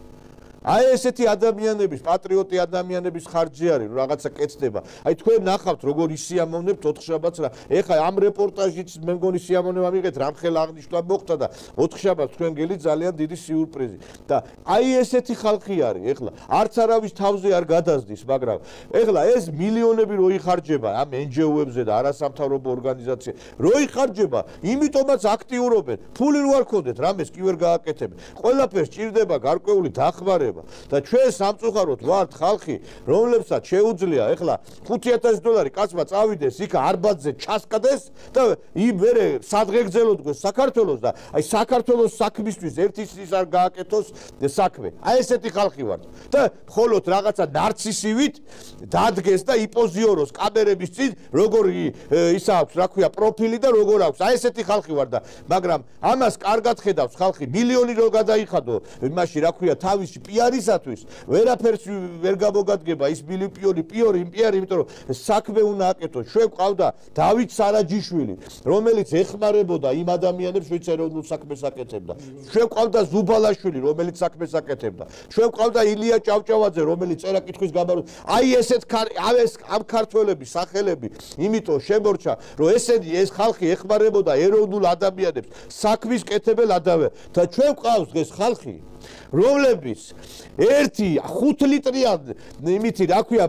აი ესეთი ადამიანების, პატრიოტი ადამიანების ხარჯი არის, რომ რაღაცა კეთდება. აი თქვენ ნახავთ როგორ ისიამოვნებთ ოთხშაბათს რა. ეხლა ამ რეპორტაჟით მე მგონი სიამოვნება მიღეთ, რამხელა აღნიშნა მოხდა და ოთხშაბათს თქვენ გელი ძალიან დიდი სიურპრიზი. და აი ესეთი ხალხი არის, ეხლა არც არავის თავზე არ გადაზდის, მაგრამ ეხლა ეს მილიონები რო იხარჯება ამ εν ჯი ო-ებზე და არასამთავრობო ორგანიზაციებზე, რო იხარჯება, იმიტომაც აქტიურობენ. ფული რო არ ქონდეთ, რამეს კი ვერ გააკეთებენ. ყველაფერს ჭირდება გარკვეული დახმარება. და ჩვენ სამწუხაროდ ვართ ხალხი, რომლებსაც შეუძლია ეხლა ხუთი ათასი დოლარი კაცმა წავიდეს იქ არბათზე ჩასკდეს და იმ მერე სადღეგრძელო დგოს საქართველოს და აი საქართველოს საქმისთვის ერთის არ გააკეთოს საქმე. აი ესეთი ხალხი ვართ. და მხოლოდ რაღაცა ნარცისივით დადგეს და იპოზიოროს კამერების წინ როგორ ის აქვს, რა ქვია, პროფილი და როგორ აქვს. აი ესეთი ხალხი ვარ და მაგრამ ამას კარგად ხედავს ხალხი, მილიონი რო გადაიხადო იმაში, რა ქვია, თავისი პიარისათვის ვერაფერს ვერ გამოგადგება ის მილიონი პიორი იმპიარი, იმიტომ რომ საქმე უნდა აკეთოს. ჩვენ ყავდა დავით სარაჯიშვილი, რომელიც ეხმარებოდა იმ ადამიანებს, ვინც ეროვნულ საქმეს აკეთებდა. ჩვენ ყავდა ზუბალაშვილი, რომელიც საქმეს აკეთებდა. ჩვენ ყავდა ილია ჭავჭავაძე, რომელიც წერა-კითხვის გამარჯვება. აი ესეთ ეს ამ ქართველების სახელები, იმიტომ შემორჩა, რომ ესენი ეს ხალხი ეხმარებოდა ეროვნულ ადამიანებს, საქმის კეთებელ ადამიანებს. და ჩვენ ყავს დღეს ხალხი, რომლებიც ერთი ხუთ ლიტრიან იმითი რა ქვია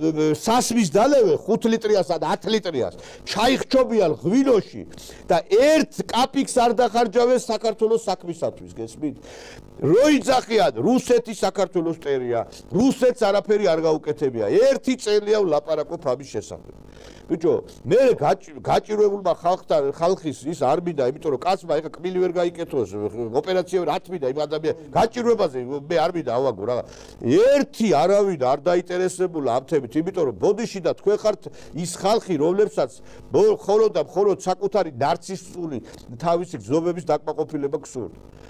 სასმის დალევე ხუთ ლიტრიას ან ათ ლიტრიას ჩაიხჩობიან ღვინოში და ერთ კაპიკს არ დახარჯავენ საქართველოს საქმისათვის, გესმით? როიძახიან რუსეთი საქართველოს ტერია, რუსეთს არაფერი არ გაუკეთებია. ერთი წელია ვლაპარაკობ ამის შესახებ. ბიჭო, მე გაჭირვებულმა ხალხთან ხალხის ის არ მინდა, იმიტომ რომ კაცმა ეხა კბილი ვერ გაიკეთოს, ოპერაცია ვერ ათმინდა იმ ადამიანს. გაჭირვებაზე მე არ მინდა ავაგო რა. ერთი არავინ არ დაინტერესებულა ამ თემით, იმიტომ რომ ბოდიში და თქვენ ხართ ის ხალხი, რომლებსაც მხოლოდ და მხოლოდ საკუთარი ნარცისტული თავისი გზნობების დაკმაყოფილება გსურთ.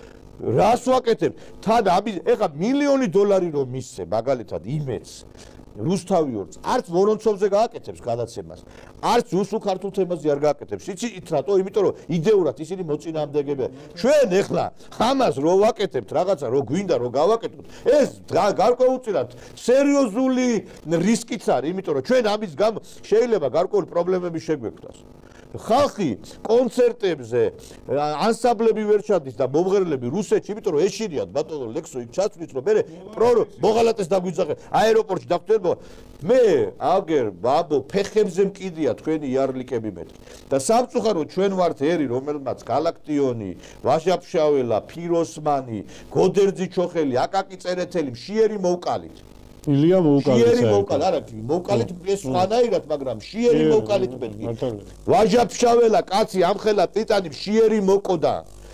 რას ვაკეთებ? თან ამის ეხა მილიონი დოლარი რომ მისცე მაგალითად იმედს რუსთავი ორს არც ვორონცოვზე გააკეთებს გადაცემას, არც რუსულ ქართულ თემაზე არ გააკეთებს. იცით რატო? იმიტომ რომ იდეურად ისინი მოწინააღმდეგეებია. ჩვენ ეხლა ამას რო ვაკეთებთ, რაღაცა რო გვინდა რო გავაკეთოთ, ეს გარკვეულწილად სერიოზული რისკიც არის, იმიტომ რომ ჩვენ ამის გამო შეიძლება გარკვეული პრობლემები შეგვექმნას. ხალხი კონცერტებზე ანსამბლები ვერ ჩადის და მომღერლები რუსეთში, იმიტომ რომ ეშინიათ ბატონო ლექსო იქ ჩაცვით, რომ მე პრო მოღალატეს დაგვიძახე აეროპორტში დაგხვდება. მე აგერ ბაბო ფეხებზე მკიდია თქვენი იარლიკები მეტი. და სამწუხაროდ ჩვენ ვართ ერი, რომელმაც გალაქტიონი, ვაჟა-ფშაველა, ფიროსმანი, გოდერძი ჩოხელი, აკაკი წერეთელი მშიერი მოვკალით. ილია მოვკალით. შიერი მოვკალით, არა, მოვკალით ეს სხვანაირად, მაგრამ შიერი მოვკალით მეთქი. ვაჟა-ფშაველა, კაცი ამხელა ტიტანი მშიერი მოკოდა.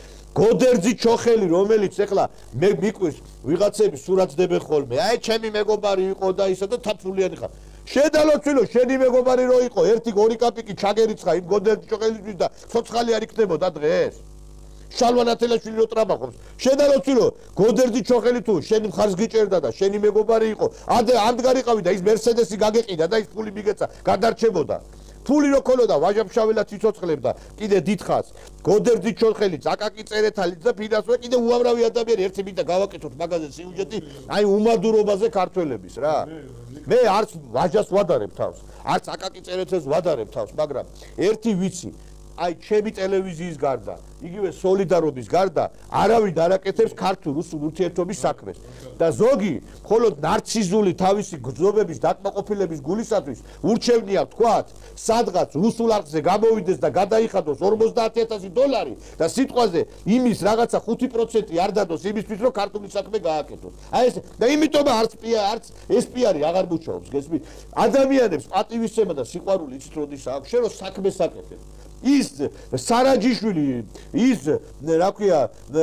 გოდერძი ჩოხელი, რომელიც ეხლა მე მიკვირს ვიღაცები სურათდებენ ხოლმე. აი ჩემი მეგობარი იყო და ისა და თაფულიანი ხარ. შედალოცილო, შენი მეგობარი რო იყო, ერთი ორი კაპიკი ჩაგერიცხა იმ გოდერძი ჩოხელისთვის და ცოცხალი არ იქნებოდა დღეს. შალვანათელაშვილი რო ტრაბახობს. შედალოცილო, გოდერძი ჩოხელი თუ შენი მხარს გიჭერდა და შენი მეგობარი იყო, ამდღარიყავი და ის მერსედესი გაგეყიდა და ის ფული მიგეცა, გადარჩებოდა. ფული რო ქონოდა ვაჟა-ფშაველა ციცოცხლებდა, კიდე დიდხანს. გოდერძი ჩოხელი, აკაკი წერეთალი და ფინანსვე კიდე უამრავი ადამიანი ერთი მინდა გავაკეთოთ მაგაზე სიუჟეტი, აი უმადურობაზე ქართველების რა. მე არც ვაჟას ვადარებ თავს, არც აკაკი წერეთელს ვადარებ თავს, მაგრამ ერთი ვიცი, აი ჩემი ტელევიზიის გარდა, იგივე სოლიდარობის გარდა არავინ არ აკეთებს ქართულ-რუსულ ურთიერთობის საქმეს. და ზოგი მხოლოდ ნარციზული თავისი გრძნობების დაკმაყოფილების გულისათვის ურჩევნია ვთქვათ, სადღაც რუსულ არხზე გამოვიდეს და გადაიხადოს ორმოცდაათი ათასი დოლარი და სიტყვაზე იმის რაღაცა ხუთი პროცენტი არ დადოს იმისთვის, რომ ქართული საქმე გააკეთოს. აი ეს და იმიტომ არც არც ეს პიარი აღარ მუშაობს, გესმით? ადამიანებს პატივისცემა და სიყვარული იცით როდის აქვს? შენ რო საქმეს აკეთებ. ის სარაჯიშვილი, ის რა ქვია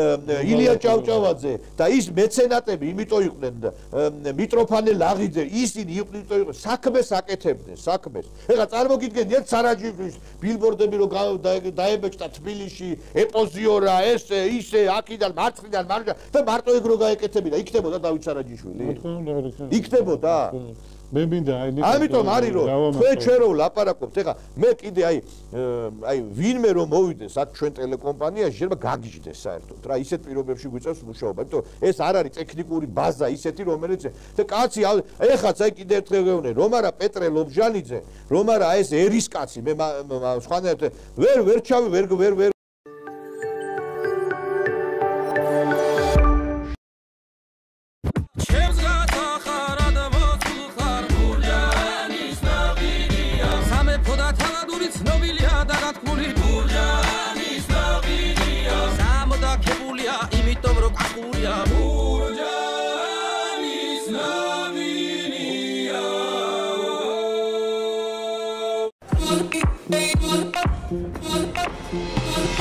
ილია ჭავჭავაძე და ის მეცენატები, იმიტომ იყვნენ მიტროფანე ლაღიძე, ისინი იყვნენ, იმიტომ იყვნენ საქმეს აკეთებდნენ, საქმეს. ეხლა წარმოგიდგენთ სარაჯიშვილის ბილბორდები რო დაებეჭდა თბილისში, ეპოზიორა, ესე, ისე, აქიდან, მარცხნიდან, მარჯვნიდან და მარტო ეგ რო გაეკეთებინა, იქნებოდა დავით სარაჯიშვილი? იქნებოდა? მე მინდა აი ნიკო ამიტომ არის რომ თქვენ ჩვენ რო ვლაპარაკობთ ეხლა მე კიდე აი აი ვინმე რომ მოვიდეს აქ ჩვენ ტელეკომპანიაში შეიძლება გაგიჟდეს საერთოდ რა ისეთ პირობებში გვიწევს მუშაობა იმიტომ ეს არ არის ტექნიკური ბაზა ისეთი რომელიც და კაცი ეხაც აი კიდე ერთხელ გეუბნე რომ არა პეტრე ლობჟანიძე რომ არა ეს ერის კაცი მე სხვანაირად ვერ ვერ ჩავი ვერ ვერ ვერ We'll be right back.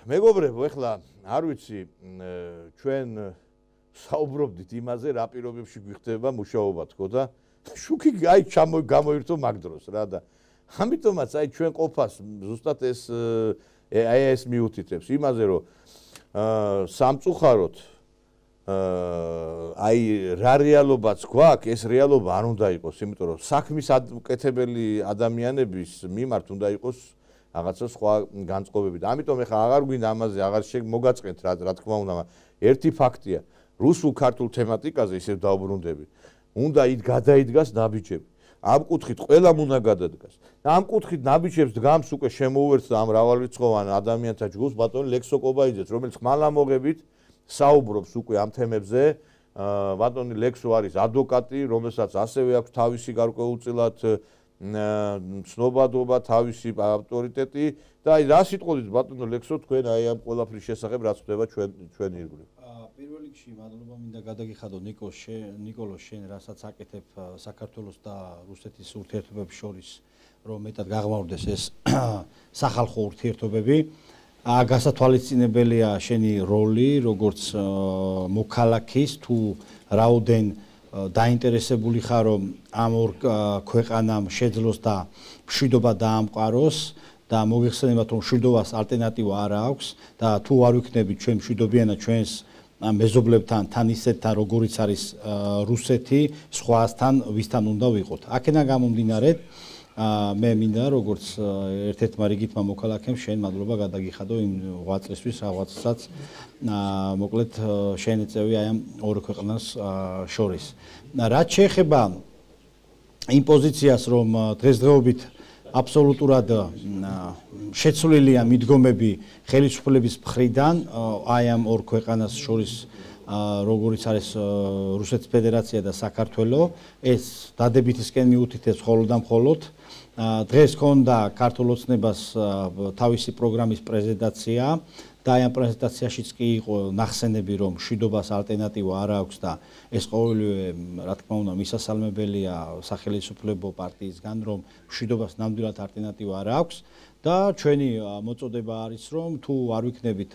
მეგობრებო, ეხლა არ ვიცი, ჩვენ საუბრობდით იმაზე, რა პირობებში გვიხდება მუშაობა თქო და შუქი აი გამოირთო მაგ დროს რა და ამიტომაც აი ჩვენ ყოფას ზუსტად ეს აი ეს მიუთითებს იმაზე, რომ სამწუხაროდ აი რა რეალობაც გვაქვს, ეს რეალობა არ უნდა იყოს, იმიტომ რომ საქმის უკეთებელი ადამიანების მიმართ უნდა იყოს რაღაცა სხვა განწყობები და ამიტომ ეხლა აღარ გვინდა ამაზე აღარ მოგაწყენთ რა რა თქმა უნდა, ერთი ფაქტია, რუსულ-ქართულ თემატიკაზე ისევ დაუბრუნდები. უნდა ით გადაიდგას ნაბიჯები. ამ კუთხით ყველამ უნდა გადადგას. და ამ კუთხით ნაბიჯებს დგამს უკვე შემოუერთდა ამ მრავალრიცხოვან ადამიანთა ჯგუფს ბატონი ლექსო კობაიძეც, რომელიც ხმალა მოგებით საუბრობს უკვე ამ თემებზე. ბატონი ლექსო არის ადვოკატი, რომელსაც ასევე აქვს თავისი გარკვეულწილად ცნობადობა, თავისი ავტორიტეტი და აი რა სიტყვით ბატონო ლექსო თქვენ აი ამ ყველაფრის შესახებ რაც ხდება ჩვენ ჩვენ ირგვლივ. პირველ რიგში მადლობა მინდა გადაგიხადო ნიკოს ნიკოლოს შენ რასაც აკეთებ საქართველოს და რუსეთის ურთიერთობებს შორის რომ მეტად გაღმავდეს ეს სახალხო ურთიერთობები. გასათვალისწინებელია შენი როლი როგორც მოქალაქის თუ რაოდენ დაინტერესებული ხარ რომ ამ ორ ქვეყანამ შეძლოს და მშვიდობა დაამყაროს და მოგეხსენებათ რომ მშვიდობას ალტერნატივა არ აქვს და თუ არ ვიქნებით ჩვენ მშვიდობიანად ჩვენს მეზობლებთან თან ისეთთან როგორიც არის რუსეთი სხვასთან ვისთან უნდა ვიყოთ. აქედან გამომდინარე მე მინდა როგორც ერთ-ერთმა რიგითმა მოქალაქემ შენ მადლობა გადაგიხადო იმ ღვაწლისთვის რაღაცაც მოკლედ შენ ეწევი აი ამ ორ ქვეყანას შორის. რაც შეეხება იმ პოზიციას რომ დღესდღეობით აბსოლუტურად შეცვლილია მიდგომები ხელისუფლების მხრიდან აი ამ ორ ქვეყანას შორის როგორიც არის რუსეთის ფედერაცია და საქართველო ეს დადებითისკენ მიუთითებს მხოლოდ და მხოლოდ დღეს ჰქონდა ქართულ ოცნებას თავისი პროგრამის პრეზენტაცია და აი ამ პრეზენტაციაშიც კი იყო ნახსენები რომ მშვიდობას ალტერნატივა არ აქვს და ეს ყოველივე რა თქმა უნდა მისასალმებელია სახელმწიფო პარტიისგან რომ მშვიდობას ნამდვილად ალტერნატივა არ აქვს და ჩვენი მოწოდება არის რომ თუ არ ვიქნებით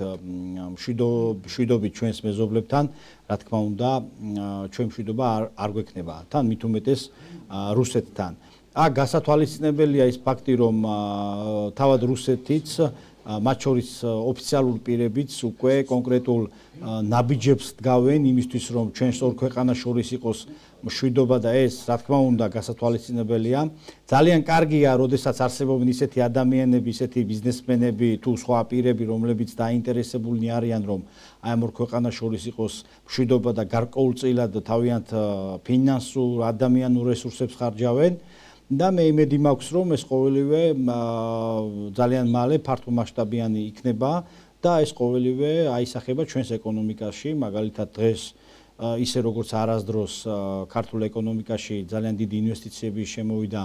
მშვიდობით ჩვენს მეზობლებთან რა თქმა უნდა ჩვენ მშვიდობა არ გვექნება თან მით უმეტეს რუსეთთან. აქ გასათვალისწინებელია ის ფაქტი რომ თავად რუსეთიც მათ შორის ოფიციალურ პირებიც უკვე კონკრეტულ ნაბიჯებს დგავენ იმისთვის რომ ჩვენს ორ ქვეყანას შორის იყოს მშვიდობა და ეს რა თქმა უნდა გასათვალისწინებელია. ძალიან კარგია, როდესაც არსებობენ ისეთი ადამიანები, ისეთი ბიზნესმენები თუ სხვა პირები, რომლებიც დაინტერესებულნი არიან რომ აი ამ ორ ქვეყანას შორის იყოს მშვიდობა და გარკვეულწილად თავიანთ ფინანსურ, ადამიანურ რესურსებს ხარჯავენ. და მე იმედი მაქვს რომ ეს ყოველივე ძალიან მალე ფართომასშტაბიანი იქნება და ეს ყოველივე აისახება ჩვენს ეკონომიკაში, მაგალითად დღეს ისე როგორც არასდროს ქართულ ეკონომიკაში ძალიან დიდი ინვესტიციები შემოვიდა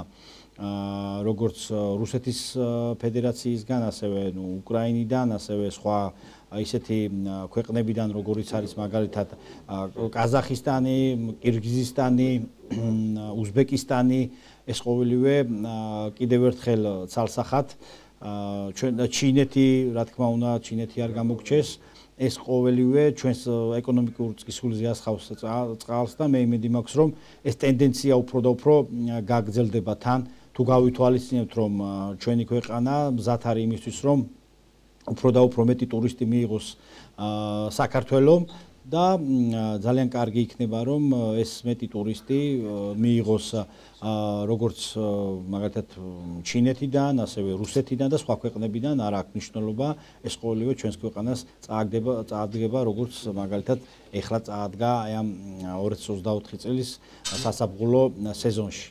როგორც რუსეთის ფედერაციისგან, ასევე ნუ უკრაინიდან, ასევე სხვა ისეთი ქვეყნებიდან, როგორიც არის მაგალითად ყაზახისტანი, კირგიზისტანი, უზბეკისტანი, ეს ყოველივე კიდევ ერთხელ ცალსახად ჩვენ ჩინეთი, რა თქმა უნდა, ჩინეთი არ გამოგჩეს. ეს ყოველივე ჩვენს ეკონომიკურ წისქვილზე ასხავს წყალს და მე იმედი მაქვს რომ ეს ტენდენცია უფრო და უფრო გაგრძელდება თან თუ გავითვალისწინებთ რომ ჩვენი ქვეყანა მზად არის იმისთვის რომ უფრო და უფრო მეტი ტურისტი მიიღოს საქართველოს და ძალიან კარგი იქნება რომ ეს მეტი ტურისტი მიიღოს როგორც მაგალითად ჩინეთიდან, ასევე რუსეთიდან და სხვა ქვეყნებიდან არ აქვს მნიშვნელობა ეს ყოველივე ჩვენს ქვეყანას წააგდება წაადგება როგორც მაგალითად ეხლა წაადგა აი ამ ორი ათას ოცდაოთხი წლის სასაფლაო სეზონში.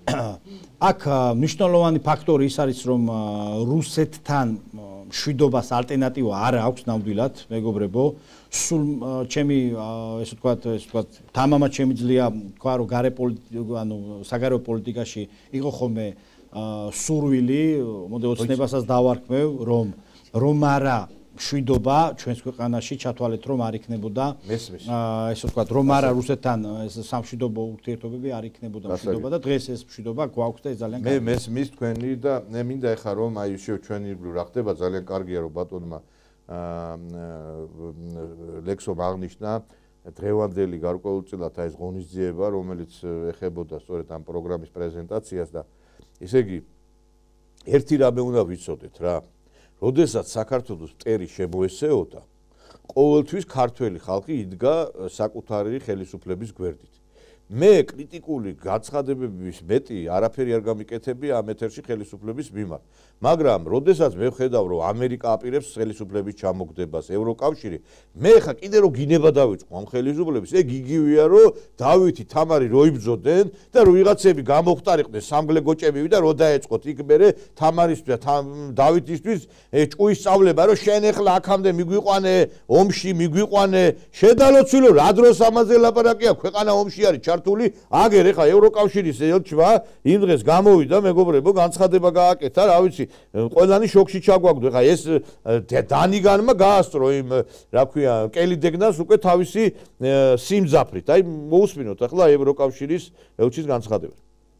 აქ მნიშვნელოვანი ფაქტორი ის არის რომ რუსეთთან მშვიდობას ალტერნატივა არ აქვს ნამდვილად მეგობრებო სულ ჩემი ესე ვთქვათ ესე ვთქვათ თამამად შემიძლია თქვა რომ გარე პოლიტიკა ანუ საგარეო პოლიტიკაში იყო ხოლმე სურვილი მოდი ოცნებასაც დავარქმევ რომ რომ არა მშვიდობა ჩვენს ქვეყანაში ჩათვალეთ რომ არ იქნებოდა ესე ვთქვათ რომ არა რუსეთთან ეს სამშვიდობო ურთიერთობები არ იქნებოდა მშვიდობა და დღეს ეს მშვიდობა გვაქვს და ეს ძალიან კარგია. მე მესმის თქვენი და მე მინდა ეხა რომ აი შევ ჩვენი ირგვლივ რა ხდება ძალიან კარგია რომ ბატონმა ლექსომ აღნიშნა დღევანდელი გარკვეულწილად აი ეს ღონისძიება, რომელიც ეხებოდა სწორედ ამ პროგრამის პრეზენტაციას და ესე იგი ერთი რამე უნდა ვიცოდეთ რა. როდესაც საქართველოს მტერი შემოესეოდა, ყოველთვის ქართველი ხალხი იდგა საკუთარი ხელისუფლების გვერდით. მე კრიტიკული გაცხადებების მეტი არაფერი არ გამიკეთებია ამ ეთერში ხელისუფლების მიმართ. მაგრამ როდესაც მე ვხედავ, რომ ამერიკა აპირებს ხელისუფლების ჩამოგდებას, ევროკავშირი, მე ხა კიდე რომ გინება დავიწყო ამ ხელისუფლების, ეგ იგივეა, რომ დავითი, თამარი რო იბრძოდნენ და რომ ვიღაცები გამოხტარიყვნენ სამგლე გოჭებივი და რო დაეწყოთ იქ მერე თამარისთვის და დავითისთვის ჭკუის სწავლება, რომ შენ ახლა აქამდე მიგვიყვანე, ომში მიგვიყვანე, შედალოცილო რა დროს ამაზე ლაპარაკია, ქვეყანა ომში არის ჩართული, აგერ ეხა ევროკავშირის ელჩვა იმ დღეს გამოვიდა, მეგობრებო, განცხადება გააკეთა, რა ვიცი, ყველანი შოქში ჩაგვაგდო. ეხა ეს დანიგანმა გაასწრო იმ, რა ქვია, კელიდეგნას უკვე თავისი სიმძაფრით. აი მოусმინოთ ახლა ევროკავშირის ელჩის განცხადება.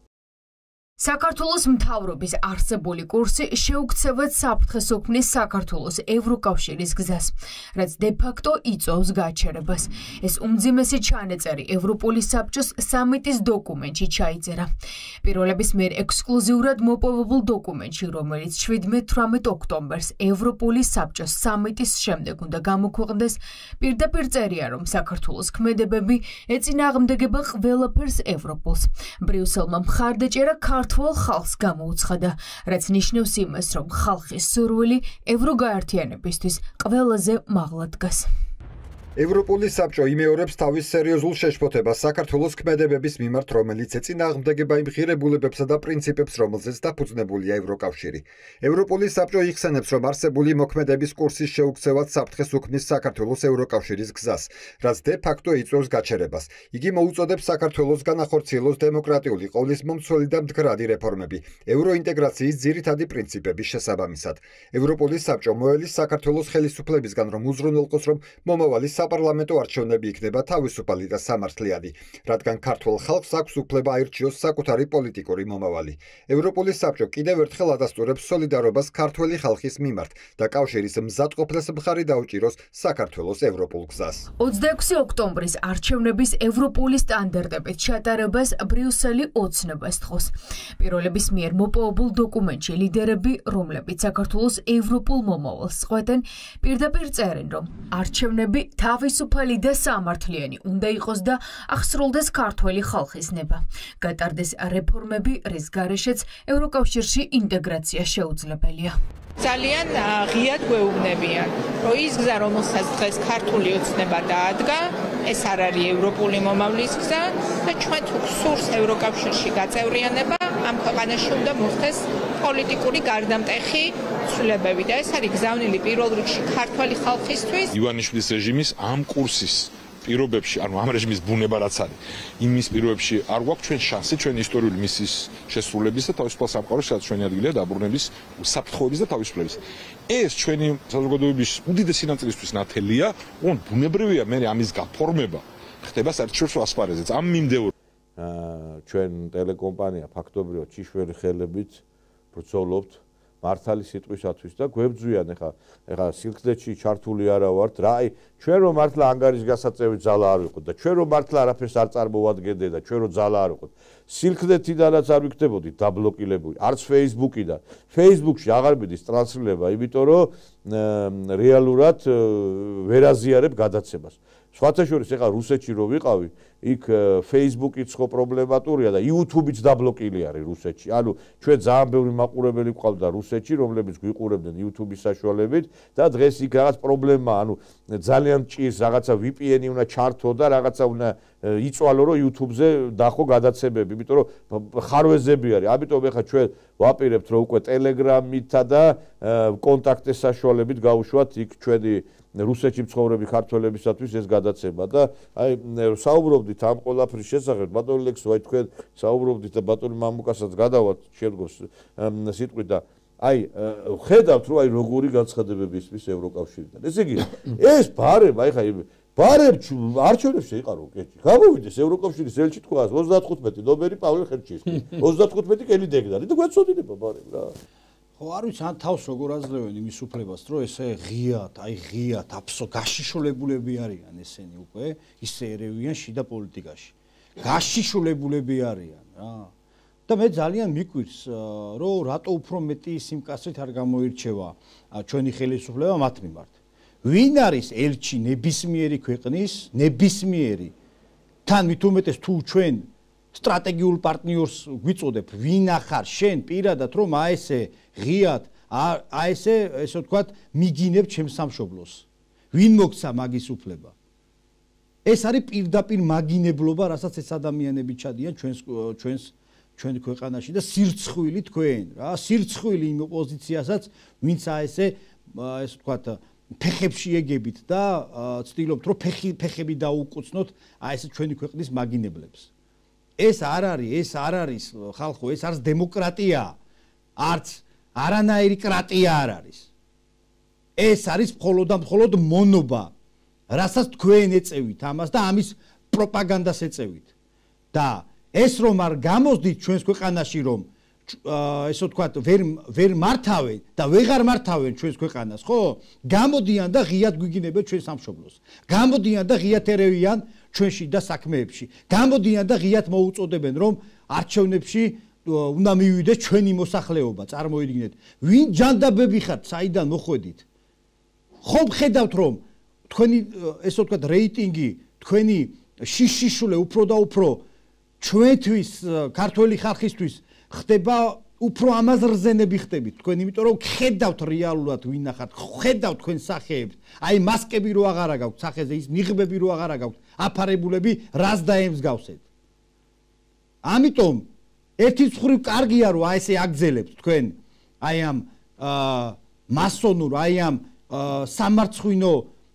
საქართველოს მთავრობის არსებული კურსი შეუქცევად საფრთხეს უქმნის საქართველოს ევროკავშირის გზას, რაც დე-ფაქტო იწვევს გაჩერებას. ეს უმძიმესი ჩანაწერი ევროპოლის საბჭოს სამიტის დოკუმენტში ჩაიწერა. პირველების მიერ ექსკლუზიურად მოპოვებულ დოკუმენტში, რომელიც შვიდმეტ-თვრამეტ ოქტომბერს ევროპოლის საბჭოს სამიტის შემდეგ უნდა გამოქვეყნდეს, პირდაპირ წერია, რომ საქართველოს ქმედებები ეწინააღმდეგება ყველაფერს ევროპოლს. ბრიუსელმა მხარდაჭერა ქართულ ხალხს გამოუცხადა, რაც ნიშნავს იმას, რომ ხალხის სურვილი ევროგაერთიანებისთვის ყველაზე მაღლა დგას. ევროპოლის საბჭო იმეორებს თავის სერიოზულ შეშფოთებას საქართველოს ქმედებების მიმართ, რომელიც ეწინააღმდეგება იმ ღირებულებებსა და პრინციპებს, რომელზეც დაფუძნებულია ევროკავშირი. ევროპოლის საბჭო იხსენებს, რომ არსებული მოქმედების კურსის შეუქცევად საფრთხეს უქმნის საქართველოს ევროკავშირის გზას, რაც დე-ფაქტო იწვევს გაჩერებას. იგი მოუწოდებს საქართველოს განახორციელოს დემოკრატიული, ყოვლისმომცველი და მდგრადი რეფორმები, ევროინტეგრაციის ძირითადი პრინციპების შესაბამისად. ევროპოლის საბჭო მოელის საქართველოს ხელისუფლებისგან, რომ უზრუნველყოს, რომ მომავალი საპარლამენტო არჩევნები იქნება თავისუფალი და სამართლიანი, რადგან ქართულ ხალხს აქვს უფლება აირჩიოს საკუთარი პოლიტიკური მომავალი. ევროპოლის საბჭო კიდევ ერთხელ ადასტურებს სოლიდარობას ქართველი ხალხის მიმართ და კავშირის მზადყოფნას მხარი დაუჭიროს საქართველოს ევროპულ გზას. ოცდაექვსი ოქტომბრის არჩევნების ევროპოლის სტანდარტებით ჩატარებას ბრიუსელი ოცნებას თხოვს. პირველების მიერ მოპოვებულ დოკუმენტში ლიდერები, რომლებიც საქართველოს ევროპულ მომავალს წყვეტენ, პირდაპირ წერენ, რომ არჩევნები თავისუფალი და სამართლიანი უნდა იყოს და აღსრულდეს ქართველი ხალხის ნება. გატარდეს რეფორმები, რის გარეშეც ევროკავშირში ინტეგრაცია შეუძლებელია. ძალიან ღიად გვეუბნებიან, რომ ის გზა, რომელსაც დღეს ქართული ოცნება დაადგა, ეს არ არის ევროპული მომავლის გზა და ჩვენ თუ გსურს ევროკავშირში გაწევრიანება, ამ ქვეყანაში უნდა მოხდეს პოლიტიკური გარდამტეხი ცვლილებები და ეს არის გზავნილი პირველ რიგში ქართველი ხალხისთვის. ივანიშვილის რეჟიმის ამ კურსის პირობებში, ანუ ამ რეჟიმის ბუნება რაც არის, იმის პირობებში არ გვაქვს ჩვენ შანსი ჩვენ ისტორიული მისიის შესრულების და თავისუფალ სამყაროს, სადაც ჩვენი ადგილია დაბრუნების, საფრთხეების და თავისუფლების. ეს ჩვენი საზოგადოების უდიდესი ნაწილისთვის ნათელია, ოღონდ ბუნებრივია მე ამის გაფორმება ხდება საერთაშორისო ასპარეზეც. ამ მიმდევრ ჩვენ ტელეკომპანია ფაქტობრივად ჭიშველი ხელებით ბრძოლობთ მართალი სიტყვისათვის და გვებძვიან ეხა ეხა სილქდეში ჩართული არა ვართ რა აი ჩვენ რომ მართლა ანგარის გასაწევი ძალა არ ვიყოთ და ჩვენ რომ მართლა არაფერს არ წარმოვადგენდე და ჩვენ რომ ძალა არ ვიყოთ სილქდეთიდანაც არ ვიქნებოდით დაბლოკილებული არც Facebook-იდან Facebook-ში აღარ მიდის ტრანსლირება იმიტომ რომ რეალურად ვერ აზიარებ გადაცემას სხვათა შორის ეხა რუსეთში რო ვიყავი იქ Facebook-იც ხო პრობლემატურია და YouTube-იც დაბლოკილი არის რუსეთში. ანუ ჩვენ ძალიან ბევრი მაყურებელი გვყავდა რუსეთში, რომლებიც გვიყურებდნენ YouTube-ის საშუალებით და დღეს იქ რაღაც პრობლემაა, ანუ ძალიან ჭირს რაღაცა V P N-ი უნდა ჩართო და რაღაცა უნდა იწვალო, რომ YouTube-ზე დახო გადაცემები, იმიტომ რომ ხარვეზები არის. ამიტომ ეხა ჩვენ ვაპირებთ, რომ უკვე Telegram-ითა და კონტაქტის საშუალებით გავუშვათ იქ ჩვენი რუსეთში მცხოვრები ქართველებისათვის ეს გადაცემა და აი საუბრობდით ამ ყველაფრის შესახებ ბატონი ლექსო აი თქვენ საუბრობდით და ბატონი მამუკასაც გადავალთ შედგოს სიტყვით და აი ხედავთ რომ აი როგორი განცხადებები ისმის ევროკავშირიდან ესე იგი ეს ბარება აი ხა ბარებს არჩევნებში იყარო კეთილი გამოვიდეს ევროკავშირის ელჩი თქვა ოცდათხუთმეტი ნომერი პავლე ხერჩიევსკი ოცდათხუთმეტი კელი დეგნარი და გვეცოდინება ბარებ რა ხო არ ვიცი ან თავს როგორ აძლევენ იმის უფლებას რომ ესე ღიად აი ღიად აბსო გაშიშულებულები არიან ესენი უკვე ისე ერევიან შიდა პოლიტიკაში გაშიშულებულები არიან რა და მე ძალიან მიკვირს რომ რატო უფრო მეტი სიმკაცრით არ გამოირჩევა ჩვენი ხელისუფლება მათ მიმართ ვინ არის ელჩი ნებისმიერი ქვეყნის ნებისმიერი თან მით უმეტეს თუ ჩვენ სტრატეგიულ პარტნიორს გვიწოდებ ვინ ახარ შენ პირადად რომ აი ესე ღიად აი ესე ესე ვთქვათ მიგინებ ჩემს სამშობლოს ვინ მოგცა მაგის უფლება ეს არის პირდაპირ მაგინებლობა რასაც ეს ადამიანები ჩადიან ჩვენს ჩვენს ჩვენ ქვეყანაში და სირცხვილი თქვენ რა სირცხვილი იმ ოპოზიციასაც ვინც აი ესე ესე ვთქვათ ფეხებში ეგებით და ცდილობთ რომ ფეხი ფეხები დაუკუცნოთ აი ესე ჩვენი ქვეყნის მაგინებლებს ეს არ არის ეს არ არის ხალხო ეს არის დემოკრატია არც არანაირი კრატია არ არის ეს არის მხოლოდ და მხოლოდ მონობა რასაც თქვენ ეწევით ამას და ამის პროპაგანდას ეწევით და ეს რომ არ გამოსდით ჩვენს ქვეყანაში რომ ესე ვთქვათ ვერ ვერ მართავენ და ვეღარ მართავენ ჩვენს ქვეყანას ხო გამოდიან და ღიად გვიგინებენ ჩვენ სამშობლოს გამოდიან და ღიად ერევიან ჩვენში და საქმეებში გამოდიან და ღიად მოუწოდებენ რომ არჩევნებში უნდა მივიდეს ჩვენი მოსახლეობა წარმოიდგინეთ ვინ ჯანდაბები ხართ საიდან მოხვედით ხომ ხედავთ რომ თქვენი ესე ვთქვათ რეიტინგი თქვენი შიშიშულე უფრო და უფრო ჩვენთვის ქართველი ხალხისთვის ხდება უფრო ამაზრზენები ხდებით თქვენ იმიტომ რომ ხედავთ რეალურად ვინ ახართ ხედავთ თქვენ სახეებს აი მასკები რო აღარა გაქვთ სახეზე ის ნიღბები რო აღარა გაქვთ აფარებულები რას დაემსგავსეთ ამიტომ ერთი მხრივ კარგია რომ აი ესე აგძელებთ თქვენ აი ამ მასონურ აი ამ სამარცხვინო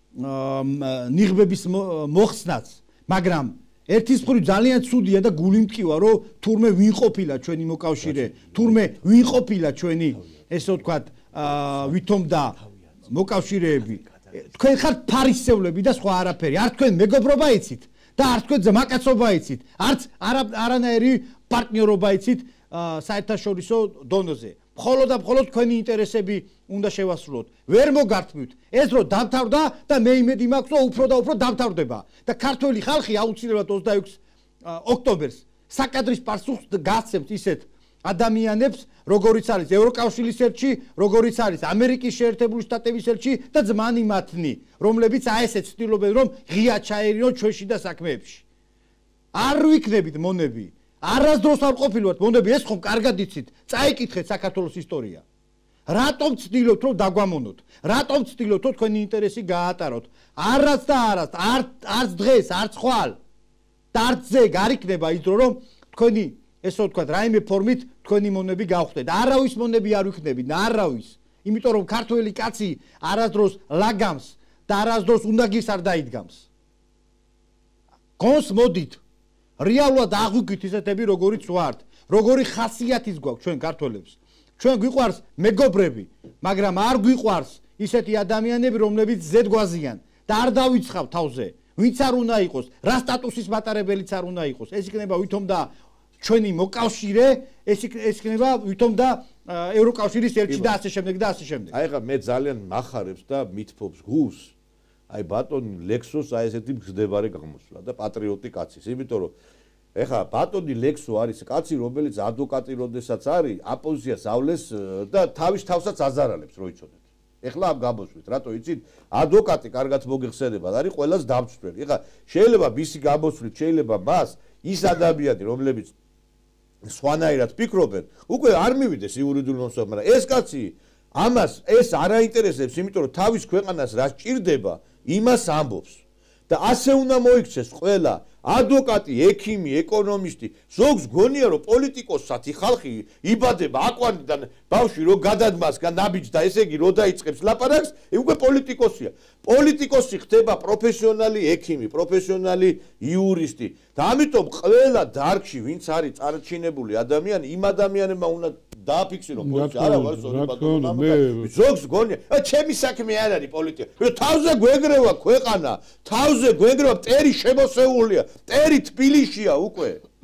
ნიღბების მოხსნაც მაგრამ ერთის მხრივ ძალიან ცუდია და გული მტკივა რომ თურმე ვინ ყოფილა ჩვენი მოკავშირე თურმე ვინ ყოფილა ჩვენი ესე ვთქვათ ვითომ და მოკავშირეები თქვენ ხართ ფარისევლები და სხვა არაფერი არ თქვენ მეგობრობა იცით და არ თქვენ ძმაკაცობა იცით არც არანაირი პარტნიორობა იცით საერთაშორისო დონეზე მხოლოდ და მხოლოდ თქვენი ინტერესები უნდა შევასრულოთ ვერ მოგართმევთ ეს რომ დამთავრდა და მე იმედი მაქვს რომ უფრო და უფრო დამთავრდება და ქართველი ხალხი აუცილებლად ოცდაექვსი ოქტომბერს საკადრის პასუხს გასცემთ ისეთ ადამიანებს როგორიც არის ევროკავშირის ელჩი როგორიც არის ამერიკის შეერთებული შტატების ელჩი და ძმანი მათნი რომლებიც აი ესე ცდილობენ რომ ღია ჩაერინონ ჩვენში და საქმეებში არ ვიქნებით მონები არასდროს არ ყოფილვართ მონები ეს ხომ კარგად იცით წაიკითხეთ საქართველოს ისტორია რატომ ცდილობთ რომ დაგვამონოთ რატომ ცდილობთ რომ თქვენი ინტერესი გაატაროთ არაც და არაც არც დღეს არც ხვალ და არც ზეგ არ იქნება ის დრო რომ თქვენი ესე ვთქვათ რაიმე ფორმით თქვენი მონები გავხდეთ არავის მონები არ ვიქნებით არავის იმიტომ რომ ქართველი კაცი არასდროს ლაგამს და არასდროს უნდაგის არ დაიდგამს გონს მოდით რეალურად აღვიქვით ისეთები როგორიც ვართ როგორი ხასიათის გვაქვს ჩვენ ქართველებს ჩვენ გვიყვარს მეგობრები მაგრამ არ გვიყვარს ისეთი ადამიანები რომლებიც ზედგვაზიან და არ დავიცხავ თავზე ვინც არ უნდა იყოს რა სტატუსის მატარებელიც არ უნდა იყოს ეს იქნება ვითომ და ჩვენი მოკავშირე ეს ეს იქნება ვითომ და ევროკავშირის ელჩი და ასე შემდეგ და ასე შემდეგ აი ხა მე ძალიან მახარებს და მithფობს გულს აი ბატონი ლექსოს აი ესეთი მგზდებარე გამოსვლა და პატრიოტი კაცის იმიტომ რომ ეხა ბატონი ლექსო არის კაცი რომელიც ადვოკატი როდესაც არის აპოზიციას ავლეს და თავის თავსაც აზარალებს რო იცოდეთ ეხლა ამ გამოსვლით რატო იცით ადვოკატი კარგად მოგეხსენება არის ყველას დამწვრელი ეხა შეიძლება მისი გამოსვლით შეიძლება მას ის ადამიანი რომლებიც სხვანაირად ფიქრობენ უკვე არ მივიდეს იურიდიულ მოსავალს მაგრამ ეს კაცი ამას ეს არ აინტერესებს იმიტომ რომ თავის ქვეყანას რა სჭირდება იმას ამბობს და ასე უნდა მოიქცეს ყველა ადვოკატი, ექიმი, ეკონომისტი, ზოგს გონია რომ პოლიტიკოსსათი ხალხი იბადება აკვანიდან ბავშვი რო გადადმასგან ნაბიჯს და ესე იგი რო დაიწყებს ლაპარაკს, უკვე პოლიტიკოსია. პოლიტიკოსი ხდება პროფესიონალი ექიმი, პროფესიონალი იურისტი და ამიტომ ყველა დარგში ვინც არის წარჩინებული ადამიანი, იმ ადამიანებმა უნდა დააფიქსირო პოლიტიკა. არა ვარ ზოგადად. ზოგს გონია, ჩემი საქმე არ არის პოლიტიკა. თავზე გვეგრევა ქვეყანა, თავზე გვეგრევა მტერი შემოსეულია. მტერი თბილისშია უკვე.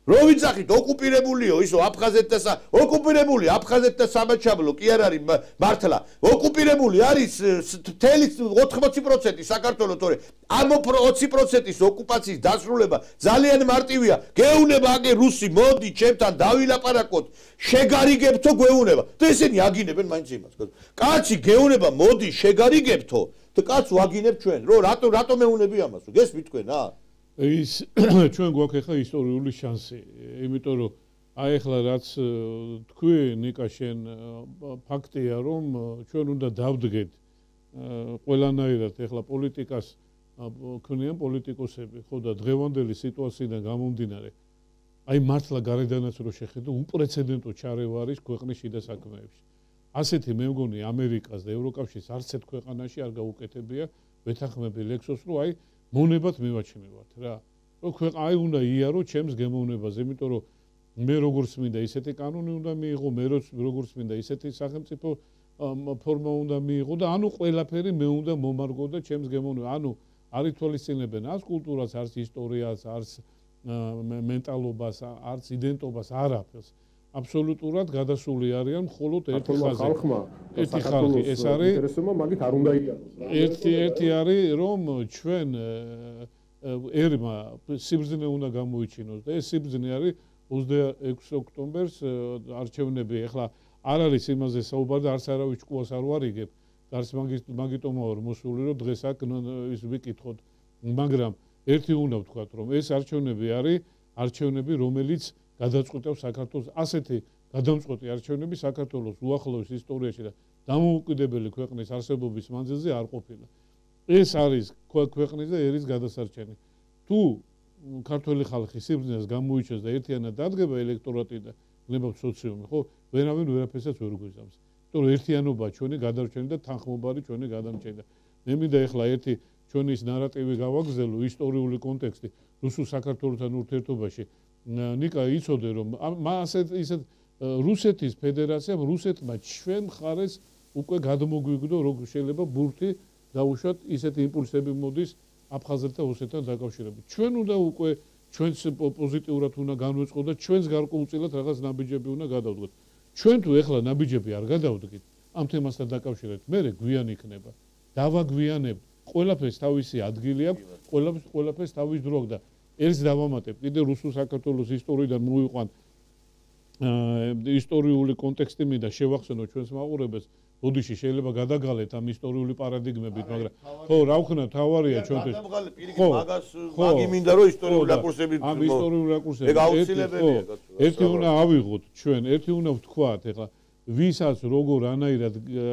რომ ვიცახით ოკუპირებულიო ისო აფხაზეთთან და ოკუპირებული აფხაზეთთან სამაჩაბლო კი არ არის მართლა ოკუპირებული არის მთელი ოთხმოცი პროცენტი საქართველოს თორე ამ ოცი პროცენტის ოკუპაციის დასრულება ძალიან მარტივია გეუნება აგე რუსი მოდი ჩემთან დავილაპარაკოთ შეგარიგებთო გვეუნება და ესენი აგინებენ მაინც იმას კაცი გეუნება მოდი შეგარიგებთო და კაც ვაგინებ ჩვენ რომ რატო რატო მეუნები ამას გესმით თქვენ ა ის ჩვენ გვაქვს ახლა ისტორიული შანსი იმიტომ რომ აი ახლა რაც თქვი ნიკა შენ ფაქტია რომ ჩვენ უნდა დავდგეთ ყველანაირად ახლა პოლიტიკას ქნიან პოლიტიკოსები ხო და დღევანდელი სიტუაციიდან გამომდინარე აი მართლა გარედანაც რო შეხედო უპრეცედენტო ჩარევა არის ქვეყნის შიდა საქმეებში ასეთი მე მგონი ამერიკას და ევროკავშირს არც ერთ ქვეყანაში არ გაუკეთებია ვეთანხმები ლექსოს რომ აი მონებად მივაჩნევათ რა რომ ქვეყანა აი უნდა იარო ჩემს გემოვნებაზე იმიტომ რომ მე როგორც მინდა ისეთი კანონი უნდა მიიღო მე როგორც მინდა ისეთი სახელმწიფო ფორმა უნდა მიიღო და ანუ ყველაფერი მე უნდა მომარგო და ჩემს გემოვნება ანუ არ ითვალისწინებენ არც კულტურას არც ისტორიას არც მენტალობას არც იდენტობას არაფერს აბსოლუტურად გადასული არიან მხოლოდ ერთი ხაზი ერთი ხალხი ეს არის ინტერესობა მაგით არ უნდა იაროს ერთი ერთი არის რომ ჩვენ ერმა სიბრძნე უნდა გამოიჩინოს და ეს სიბრძნე არის ოცდაექვსი ოქტომბერს არჩევნები ახლა არ არის იმაზე საუბარი და არც არავის ჭკუას არ ვარიგებ გარს მაგიტომა ვარ მოსული რომ დღეს აქ ის ვიკითხოთ მაგრამ ერთი უნდა ვთქვათ რომ ეს არჩევნები არის არჩევნები რომელიც გადაწყვეტავს საქართველოს ასეთი გადამწყვეტი არჩევნები საქართველოს უახლოეს ისტორიაში და დამოუკიდებელი ქვეყნის არსებობის მანძილზე არ ყოფილა. ეს არის ქვეყნის და ერის გადასარჩენი. თუ ქართველი ხალხი სიბრძნეს გამოიჩენს და ერთიანად დადგება ელექტორატი და გნებავ სოციუმი, ხო, ვერავინ ვერაფერსაც ვერ გვიზამს. იმიტომ რომ ერთიანობა ჩვენი გადარჩენი და თანხმობარი ჩვენი გადამჭერდა. მე მინდა ეხლა ერთი ჩვენი ის ნარატივი გავაგზავნო ისტორიული კონტექსტი რუსულ საქართველოსთან ურთიერთობაში. ნიკა იცოდე რომ ასეთ ისეთ რუსეთის ფედერაციამ რუსეთმა ჩვენ მხარეს უკვე გადმოგვიგდო როგორ შეიძლება ბურთი დაუშვათ ისეთი იმპულსები მოდის აფხაზეთთან ოსეთთან დაკავშირებით. ჩვენ უნდა უკვე ჩვენს პოზიტიურად უნდა განვეწყოთ და ჩვენს გარკვეულწილად რაღაც ნაბიჯები უნდა გადავდგოთ. ჩვენ თუ ეხლა ნაბიჯები არ გადავდგით ამ თემასთან დაკავშირებით, მე გვიან იქნება. დავაგვიანებთ. ყველაფერს თავისი ადგილი აქვს, ყველაფერს ყველაფერს თავის დრო აქვს და ეს დავამატებ კიდე რუსულ საქართველოს ისტორიიდან მოვიყვან ისტორიული კონტექსტი მინდა შევახსენო ჩვენს მაყურებელს ბოდიში შეიძლება გადაგალეთ ამ ისტორიული პარადიგმებით მაგრამ ხო რა ვქნა თავარია ჩვენთვის ხო მაგას მაგი მინდა რომ ისტორიული რაკურსებით ამ ისტორიული რაკურსებით ეგ აუცილებელია ერთი უნდა ავიღოთ ჩვენ ერთი უნდა ვთქვათ ეხლა ვისაც როგორ ანაირად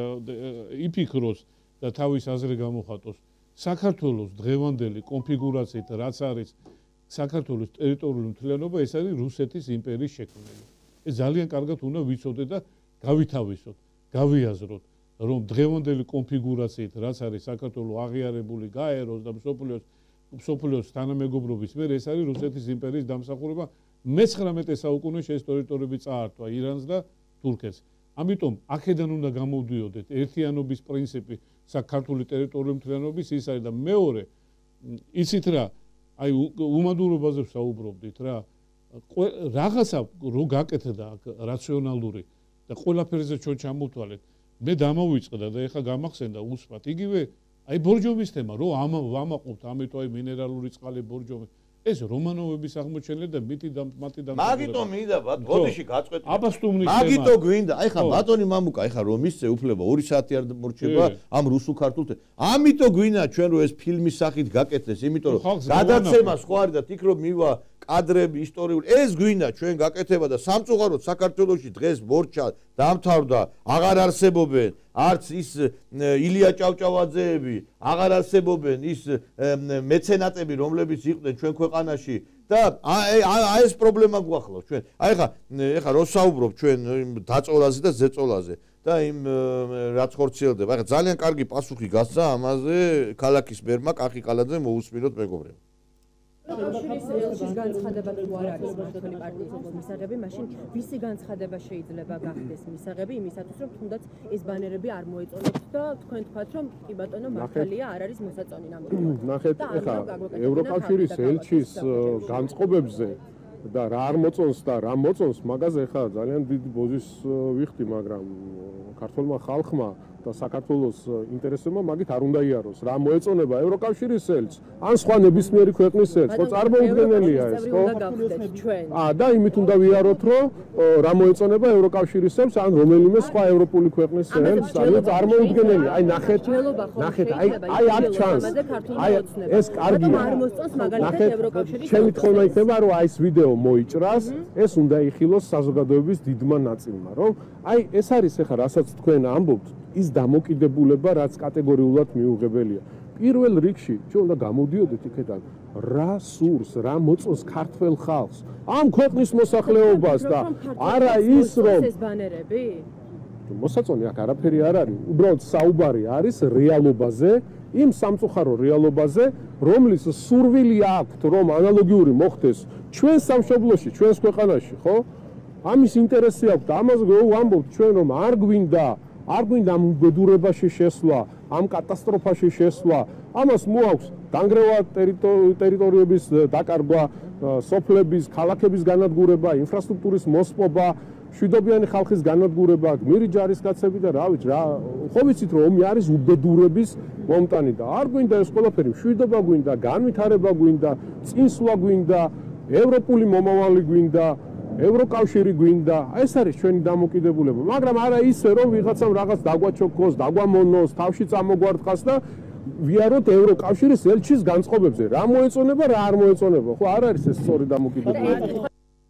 იფიქროს და თავის აზრი გამოხატოს საქართველოს დღევანდელი კონფიგურაციით რაც არის საქართველოს ტერიტორიული მთლიანობა ეს არის რუსეთის იმპერიის შექმნელი. ეს ძალიან კარგად უნდა ვიცოდეთ და გავითავისოთ, გავიაზროთ, რომ დღევანდელი კონფიგურაციით რაც არის საქართველოს აღიარებული გაეროს და მსოფლიოს მსოფლიოს თანამეგობრობის მიერ ეს არის რუსეთის იმპერიის დამსახურება მეცხრამეტე საუკუნეში ეს ტერიტორიები წაართვა ირანს და თურქეთს. ამიტომ აქედან უნდა გამოვდიოდეთ ერთიანობის პრინციპი საქართველოს ტერიტორიული მთლიანობის ის არის და მეორე იცით რა აი უმადურობაზე ვსაუბრობდით რა რაღაცა რო გაკეთდა რაციონალური და ყველაფერზე ჩვენ ჩამოვთვალეთ მე დამოვიწყდა და ეხლა გამახსენდა უსმათ იგივე აი ბორჯომის თემა რო ამაყობთ ამიტომ აი მინერალური წყალი ბორჯომი ეს რომანოვების აღმოჩენილი და მითი და მათი და მაგიტომ მინდა ბოდიში გაწყვეტილი აბასტუმნის თემა მაგიტომ გვინდა აი ხა ბატონი მამუკა აი ხა რომ ისე უფლება ორი საათი არ მორჩება ამ რუსულ ქართულთან ამიტომ გვინდა ჩვენ რო ეს ფილმის სახით გაკეთდეს იმიტომ რომ გადაცემა სხვა არის და თიქ რომ მივა კადრები ისტორიული ეს გვინდა ჩვენ გაკეთება და სამწუხაროდ საქართველოში დღეს ბორჩა დამთავრდა აღარ არსებობენ არც ის ილია ჭავჭავაძეები აღარ არსებობენ ის მეცენატები რომლებიც იყვნენ ჩვენ ქვეყანაში და აი ეს პრობლემა გვახლავს ჩვენ აი ხა ეხა რო საუბრობ ჩვენ დაწოლაზე და ზეწოლაზე და იმ რაც ხორციელდება აი ხა ძალიან კარგი პასუხი გასცა ამაზე ქალაქის მერმა კახი ყალაძე მოусმინოთ მეგობრებო ევროკავშირის განცხადება თუ არ არის მართლმადიდებელი პარტიის მისაღები, მაშინ ვისი განცხადება შეიძლება გახდეს მისაღები იმისათვის, რომ თუნდაც ეს ბანერები არ მოეწონოთ და თქვენ თქვათ, რომ კი ბატონო მართალია არ არის მოსაწონი ნამდვილად. ნახეთ, ეხლა ევროკავშირის ელჩის განწყობებზე და რა არ მოწონს და რა მოწონს მაგაზე ხა ძალიან დიდი ბოზის ვიხდი, მაგრამ ქართულმა ხალხმა და საქართველოს ინტერესებმა მაგით არ უნდა იაროს. რა მოეწონება ევროკავშირის ელჩს ან სხვა ნებისმიერი ქვეყნის ელჩს, ხო წარმოუდგენელია ეს, ხო? აა და იმით უნდა ვიაროთ, რომ რა მოეწონება ევროკავშირის ელჩს ან რომელიმე სხვა ევროპული ქვეყნის ელჩს, ანუ წარმოუდგენელია. აი ნახეთ, ნახეთ, აი აი აქ ჩანს. აი ეს კარგია. ნახეთ, ჩემი თქმა იქნება, რომ აი ეს ვიდეო მოიჭრას, ეს უნდა იხილოს საზოგადოების დიდმა ნაწილმა, რომ აი ეს არის ახლა რასაც თქვენ ამბობთ, ის დამოკიდებულება, რაც კატეგორიულად მიუღებელია. პირველ რიგში ჩვენ უნდა გამოდიოდეთ იქიდან, რა სურს, რა მოწონს ქართველ ხალხს, ამ ქვეყნის მოსახლეობას და არა ის, რომ ეს ბანერები? მოსაწონი აქ არაფერი არ არის, უბრალოდ საუბარი არის რეალობაზე, იმ სამწუხარო რეალობაზე, რომლის სურვილი აქვთ, რომ ანალოგიური მოხდეს ჩვენ სამშობლოში, ჩვენს ქვეყანაში, ხო? ამის ინტერესი აქვს და ამაზე ვამბობთ ჩვენ, რომ არ გვინდა არ გვინდა ამ უბედურებაში შესვლა, ამ კატასტროფაში შესვლა, ამას მოაქვს დანგრევა ტერიტორიების დაკარგვა, სოფლების, ქალაქების განადგურება, ინფრასტრუქტურის მოსპობა, მშვიდობიანი ხალხის განადგურება, გმირი ჯარისკაცები და რა ვიცი რა, ხო ვიცით რომ ომი არის უბედურების მომტანი და არ გვინდა ეს ყველაფერი, მშვიდობა გვინდა, განვითარება გვინდა, წინსვლა გვინდა, ევროპული მომავალი გვინდა, ევროკავშირი გვინდა, ეს არის ჩვენი დამოკიდებულება, მაგრამ არა ისე რომ ვიღაცამ რაღაც დაგვაჩოქოს, დაგვამონოს, თავში წამოგვარტყას და ვიაროთ ევროკავშირის ელჩის განწყობებზე, რა მოეწონება, რა არ მოეწონება, ხო არ არის ეს სწორი დამოკიდებულება.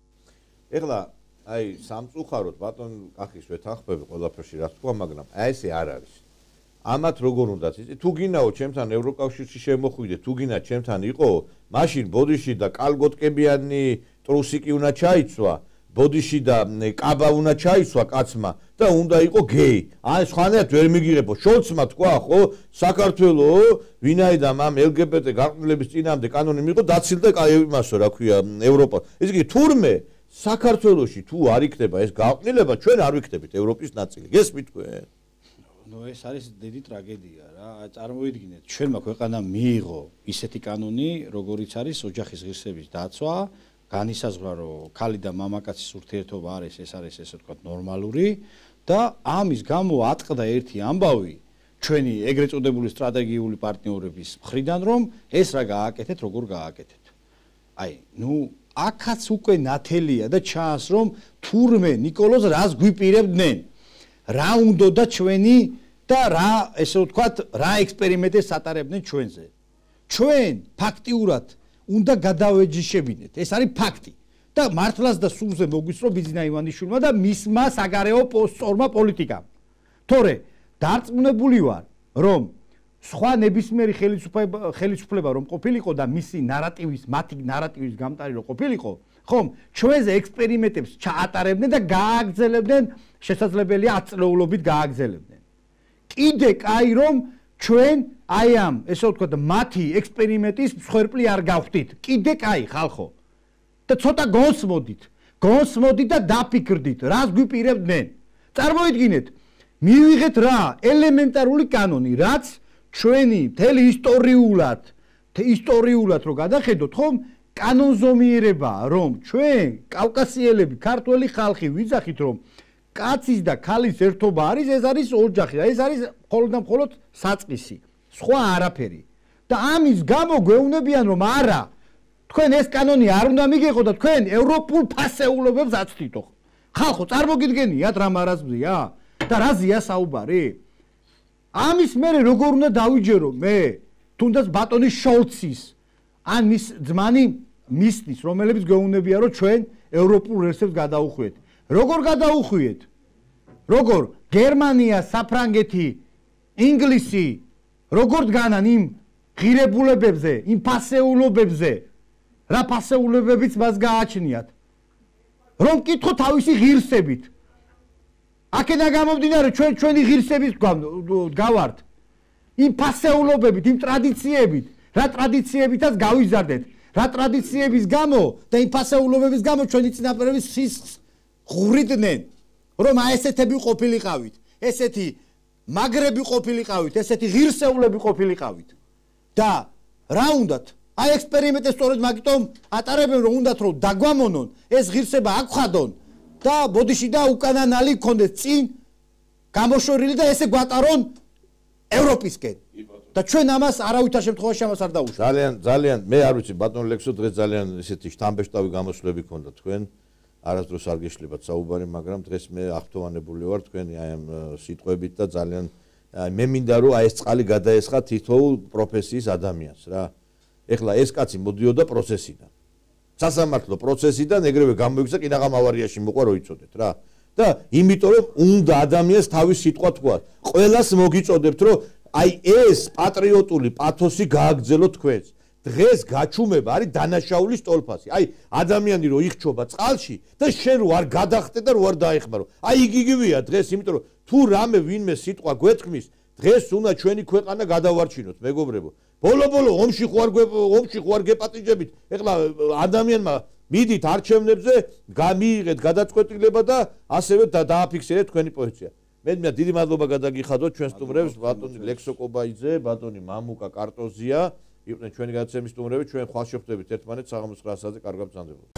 ეხლა აი სამწუხაროდ ბატონ კახის ვეთანხმები ყველაფერში რა თქვა, მაგრამ აი ესე არ არის. ამათ როგორ უნდა იცი, თუ გინაო ჩემთან ევროკავშირში შემოხვიდე, თუ გინა ჩემთან იყო, მაშინ ბოდიში და კალგოტკებიანი ტრუსიკი უნდა ჩაიცვა, ბოდიში და კაბა უნდა ჩაიცვა კაცმა და უნდა იყო გეი. აი სხვანაირად ვერ მიგიღებო. შოლცმა თქვა, ხო, საქართველოს ვინაიდან ამ ელ გი ბი ტე გარყვნილების წინამდე კანონი მიიღო, დაცილდა იმასო, რა ქვია, ევროპა. ესე იგი თურმე საქართველოში თუ არ იქნება ეს გაყვნილება, ჩვენ არ ვიქნებით ევროპის ნაწილი. გესმით თქვენ? ნუ ეს არის დიდი ტრაგედია რა. წარმოიდგინეთ, ჩვენმა ქვეყანამ მიიღო ისეთი კანონი, როგორიც არის ოჯახის ღირსების დაცვა, განისაზღვრა, რომ ქალი და მამაკაცის ურთიერთობა არის, ეს არის ესე ვთქვათ ნორმალური და ამის გამო ატყდა ერთი ამბავი ჩვენი ეგრეთ წოდებული სტრატეგიული პარტნიორების მხრიდან, რომ ეს რა გააკეთეთ, როგორ გააკეთეთ. აი, ნუ აქაც უკვე ნათელია და ჩანს, რომ თურმე ნიკოლოზ რას გვიპირებდნენ. რა უნდა და ჩვენი და რა ესე ვთქვათ, რა ექსპერიმენტებს ატარებდნენ ჩვენზე. ჩვენ ფაქტიურად უნდა გადავეჯიშებინეთ. ეს არის ფაქტი. და მართლაც და სულზე მოგვისწრო ბიძინა ივანიშვილმა და მისმა საგარეო სწორმა პოლიტიკამ. თორე დარწმუნებული ვარ, რომ სხვა ნებისმიერი ხელისუფლება ხელისუფლება რომ ყოფილიყო და მისი ნარატივის, მათი ნარატივის გამტარი რომ ყოფილიყო, ხომ, ჩვენზე ექსპერიმენტებს ჩაატარებდნენ და გააგრძელებდნენ, შესაძლებელია ათი წლეულობით გააგრძელებდნენ. კიდე კაი რომ ჩვენ აი ამ, ესე ვთქვათ, მათი ექსპერიმენტის მსხვერპლი არ გავხდით. კიდე კაი ხალხო. და ცოტა გონსმოდით, გონსმოდით და დაფიქრდით, რას გვიპირებდნენ. წარმოიდგინეთ, მივიღეთ რა, ელემენტარული კანონი, რაც ჩვენი მთელი ისტორიულად, ისტორიულად რო გადახედოთ, ხომ, კანონზომიერებაა, რომ ჩვენ კავკასიელები, ქართველი ხალხი ვიძახით, რომ კაცის და ქალის ერთობა არის, ეს არის ოჯახი, ეს არის მხოლოდ და მხოლოდ საწყისი, სხვა არაფერი. და ამის გამო გვეუბნებიან, რომ არა, თქვენ ეს კანონი არ უნდა მიგიღო და თქვენ ევროპულ ფასეულობებს აცდითო. ხალხო, წარმოგიდგენიათ რა მარაზმზია და რა ზია საუბარი? ამის მერე როგორ უნდა დავიჯერო მე, თუნდაც ბატონი შოლცის ან მის ძმანი მისნის, რომელებიც გვეუბნებიან, რომ ჩვენ ევროპულ რესებს გადაუხვიეთ. როგორ გადაუხვიეთ? როგორ გერმანია, საფრანგეთი, ინგლისი როგორ დგანან იმ ღირებულებებზე, იმ ფასეულობებზე, რა ფასეულებებიც მას გააჩნიათ. რომ კითხო თავისი ღირსებით. აქედან გამომდინარე ჩვენ ჩვენი ღირსებით გავართ. იმ ფასეულობებით, იმ ტრადიციებით, რა ტრადიციებითაც გავიზარდეთ, რა ტრადიციების გამო და იმ ფასეულობების გამო ჩვენი წინაპრები სისხლს ღვრიდნენ, რომ აი ესეთები ყოფილიყავით, ესეთი მაგრები ყოფილიყავით, ესეთი ღირსეულები ყოფილიყავით. და რა უნდათ? აი ექსპერიმენტი სწორედ მაგიტომ ატარებენ რომ უნდათ რომ დაგვამონონ ეს ღირსება აქვხადონ და ბოდიში და უკანანალი გქონდეს წინ გამოშვერილი და ესე გვატარონ ევროპისკენ და ჩვენ ამას არავითარ შემთხვევაში ამას არ დაუშვებთ. ძალიან ძალიან მე არ ვიცი ბატონ ლექსო დღეს ძალიან ესეთი შთამბეჭდავი გამოსვლები ქონდა თქვენ არასდროს არ გეშლებათ საუბარი მაგრამ დღეს მე აღფრთოვანებული ვარ თქვენი აი ამ სიტყვებით და ძალიან მე მინდა რომ აი ეს წყალი გადაესხა თითოეულ პროფესიის ადამიანს რა. ეხლა ეს კაცი მოდიოდა პროცესიდან. სასამართლო პროცესიდან ეგრევე გამოიქცა კიდაღამ ავარიაში მოყვა რო იწოდეთ რა. და იმიტომ რომ უნდა ადამიანს თავის სიტყვა თქვა. ყველას მოგიწოდებთ რომ აი ეს პატრიოტული პათოსი გააგრძელოთ თქვენს. დღეს გაჩუმება არის დანაშაულის ტოლფასი. აი ადამიანი რო იხჩობა წყალში და შენ რო არ გადახტე და რო არ დაეხმარო. აი იგი იგივეა დღეს, იმიტომ რომ თუ რამე ვინმე სიტყვა გვეთქმის, დღეს უნდა ჩვენი ქვეყანა გადავარჩინოთ, მეგობრებო. ბოლო-ბოლო ომში ხო არ ომში ხო არ გეპატიჟებით. ეხლა ადამიანმა მიდით არჩევნებზე, გამიიღეთ გადაწყვეტილება და ასევე დააფიქსირეთ თქვენი პოზიცია. მე მინდა დიდი მადლობა გადაგიხადოთ ჩვენ სტუმრებს, ბატონი ლექსო კობაიძე, ბატონი მამუკა კარტოზია. იყვნენ ჩვენი გადაცემის სტუმრები, ჩვენ ხვალ შეხვდებით ერთმანეთს საღამოს ცხრა საათზე, კარგად ბრძანდებოდეთ.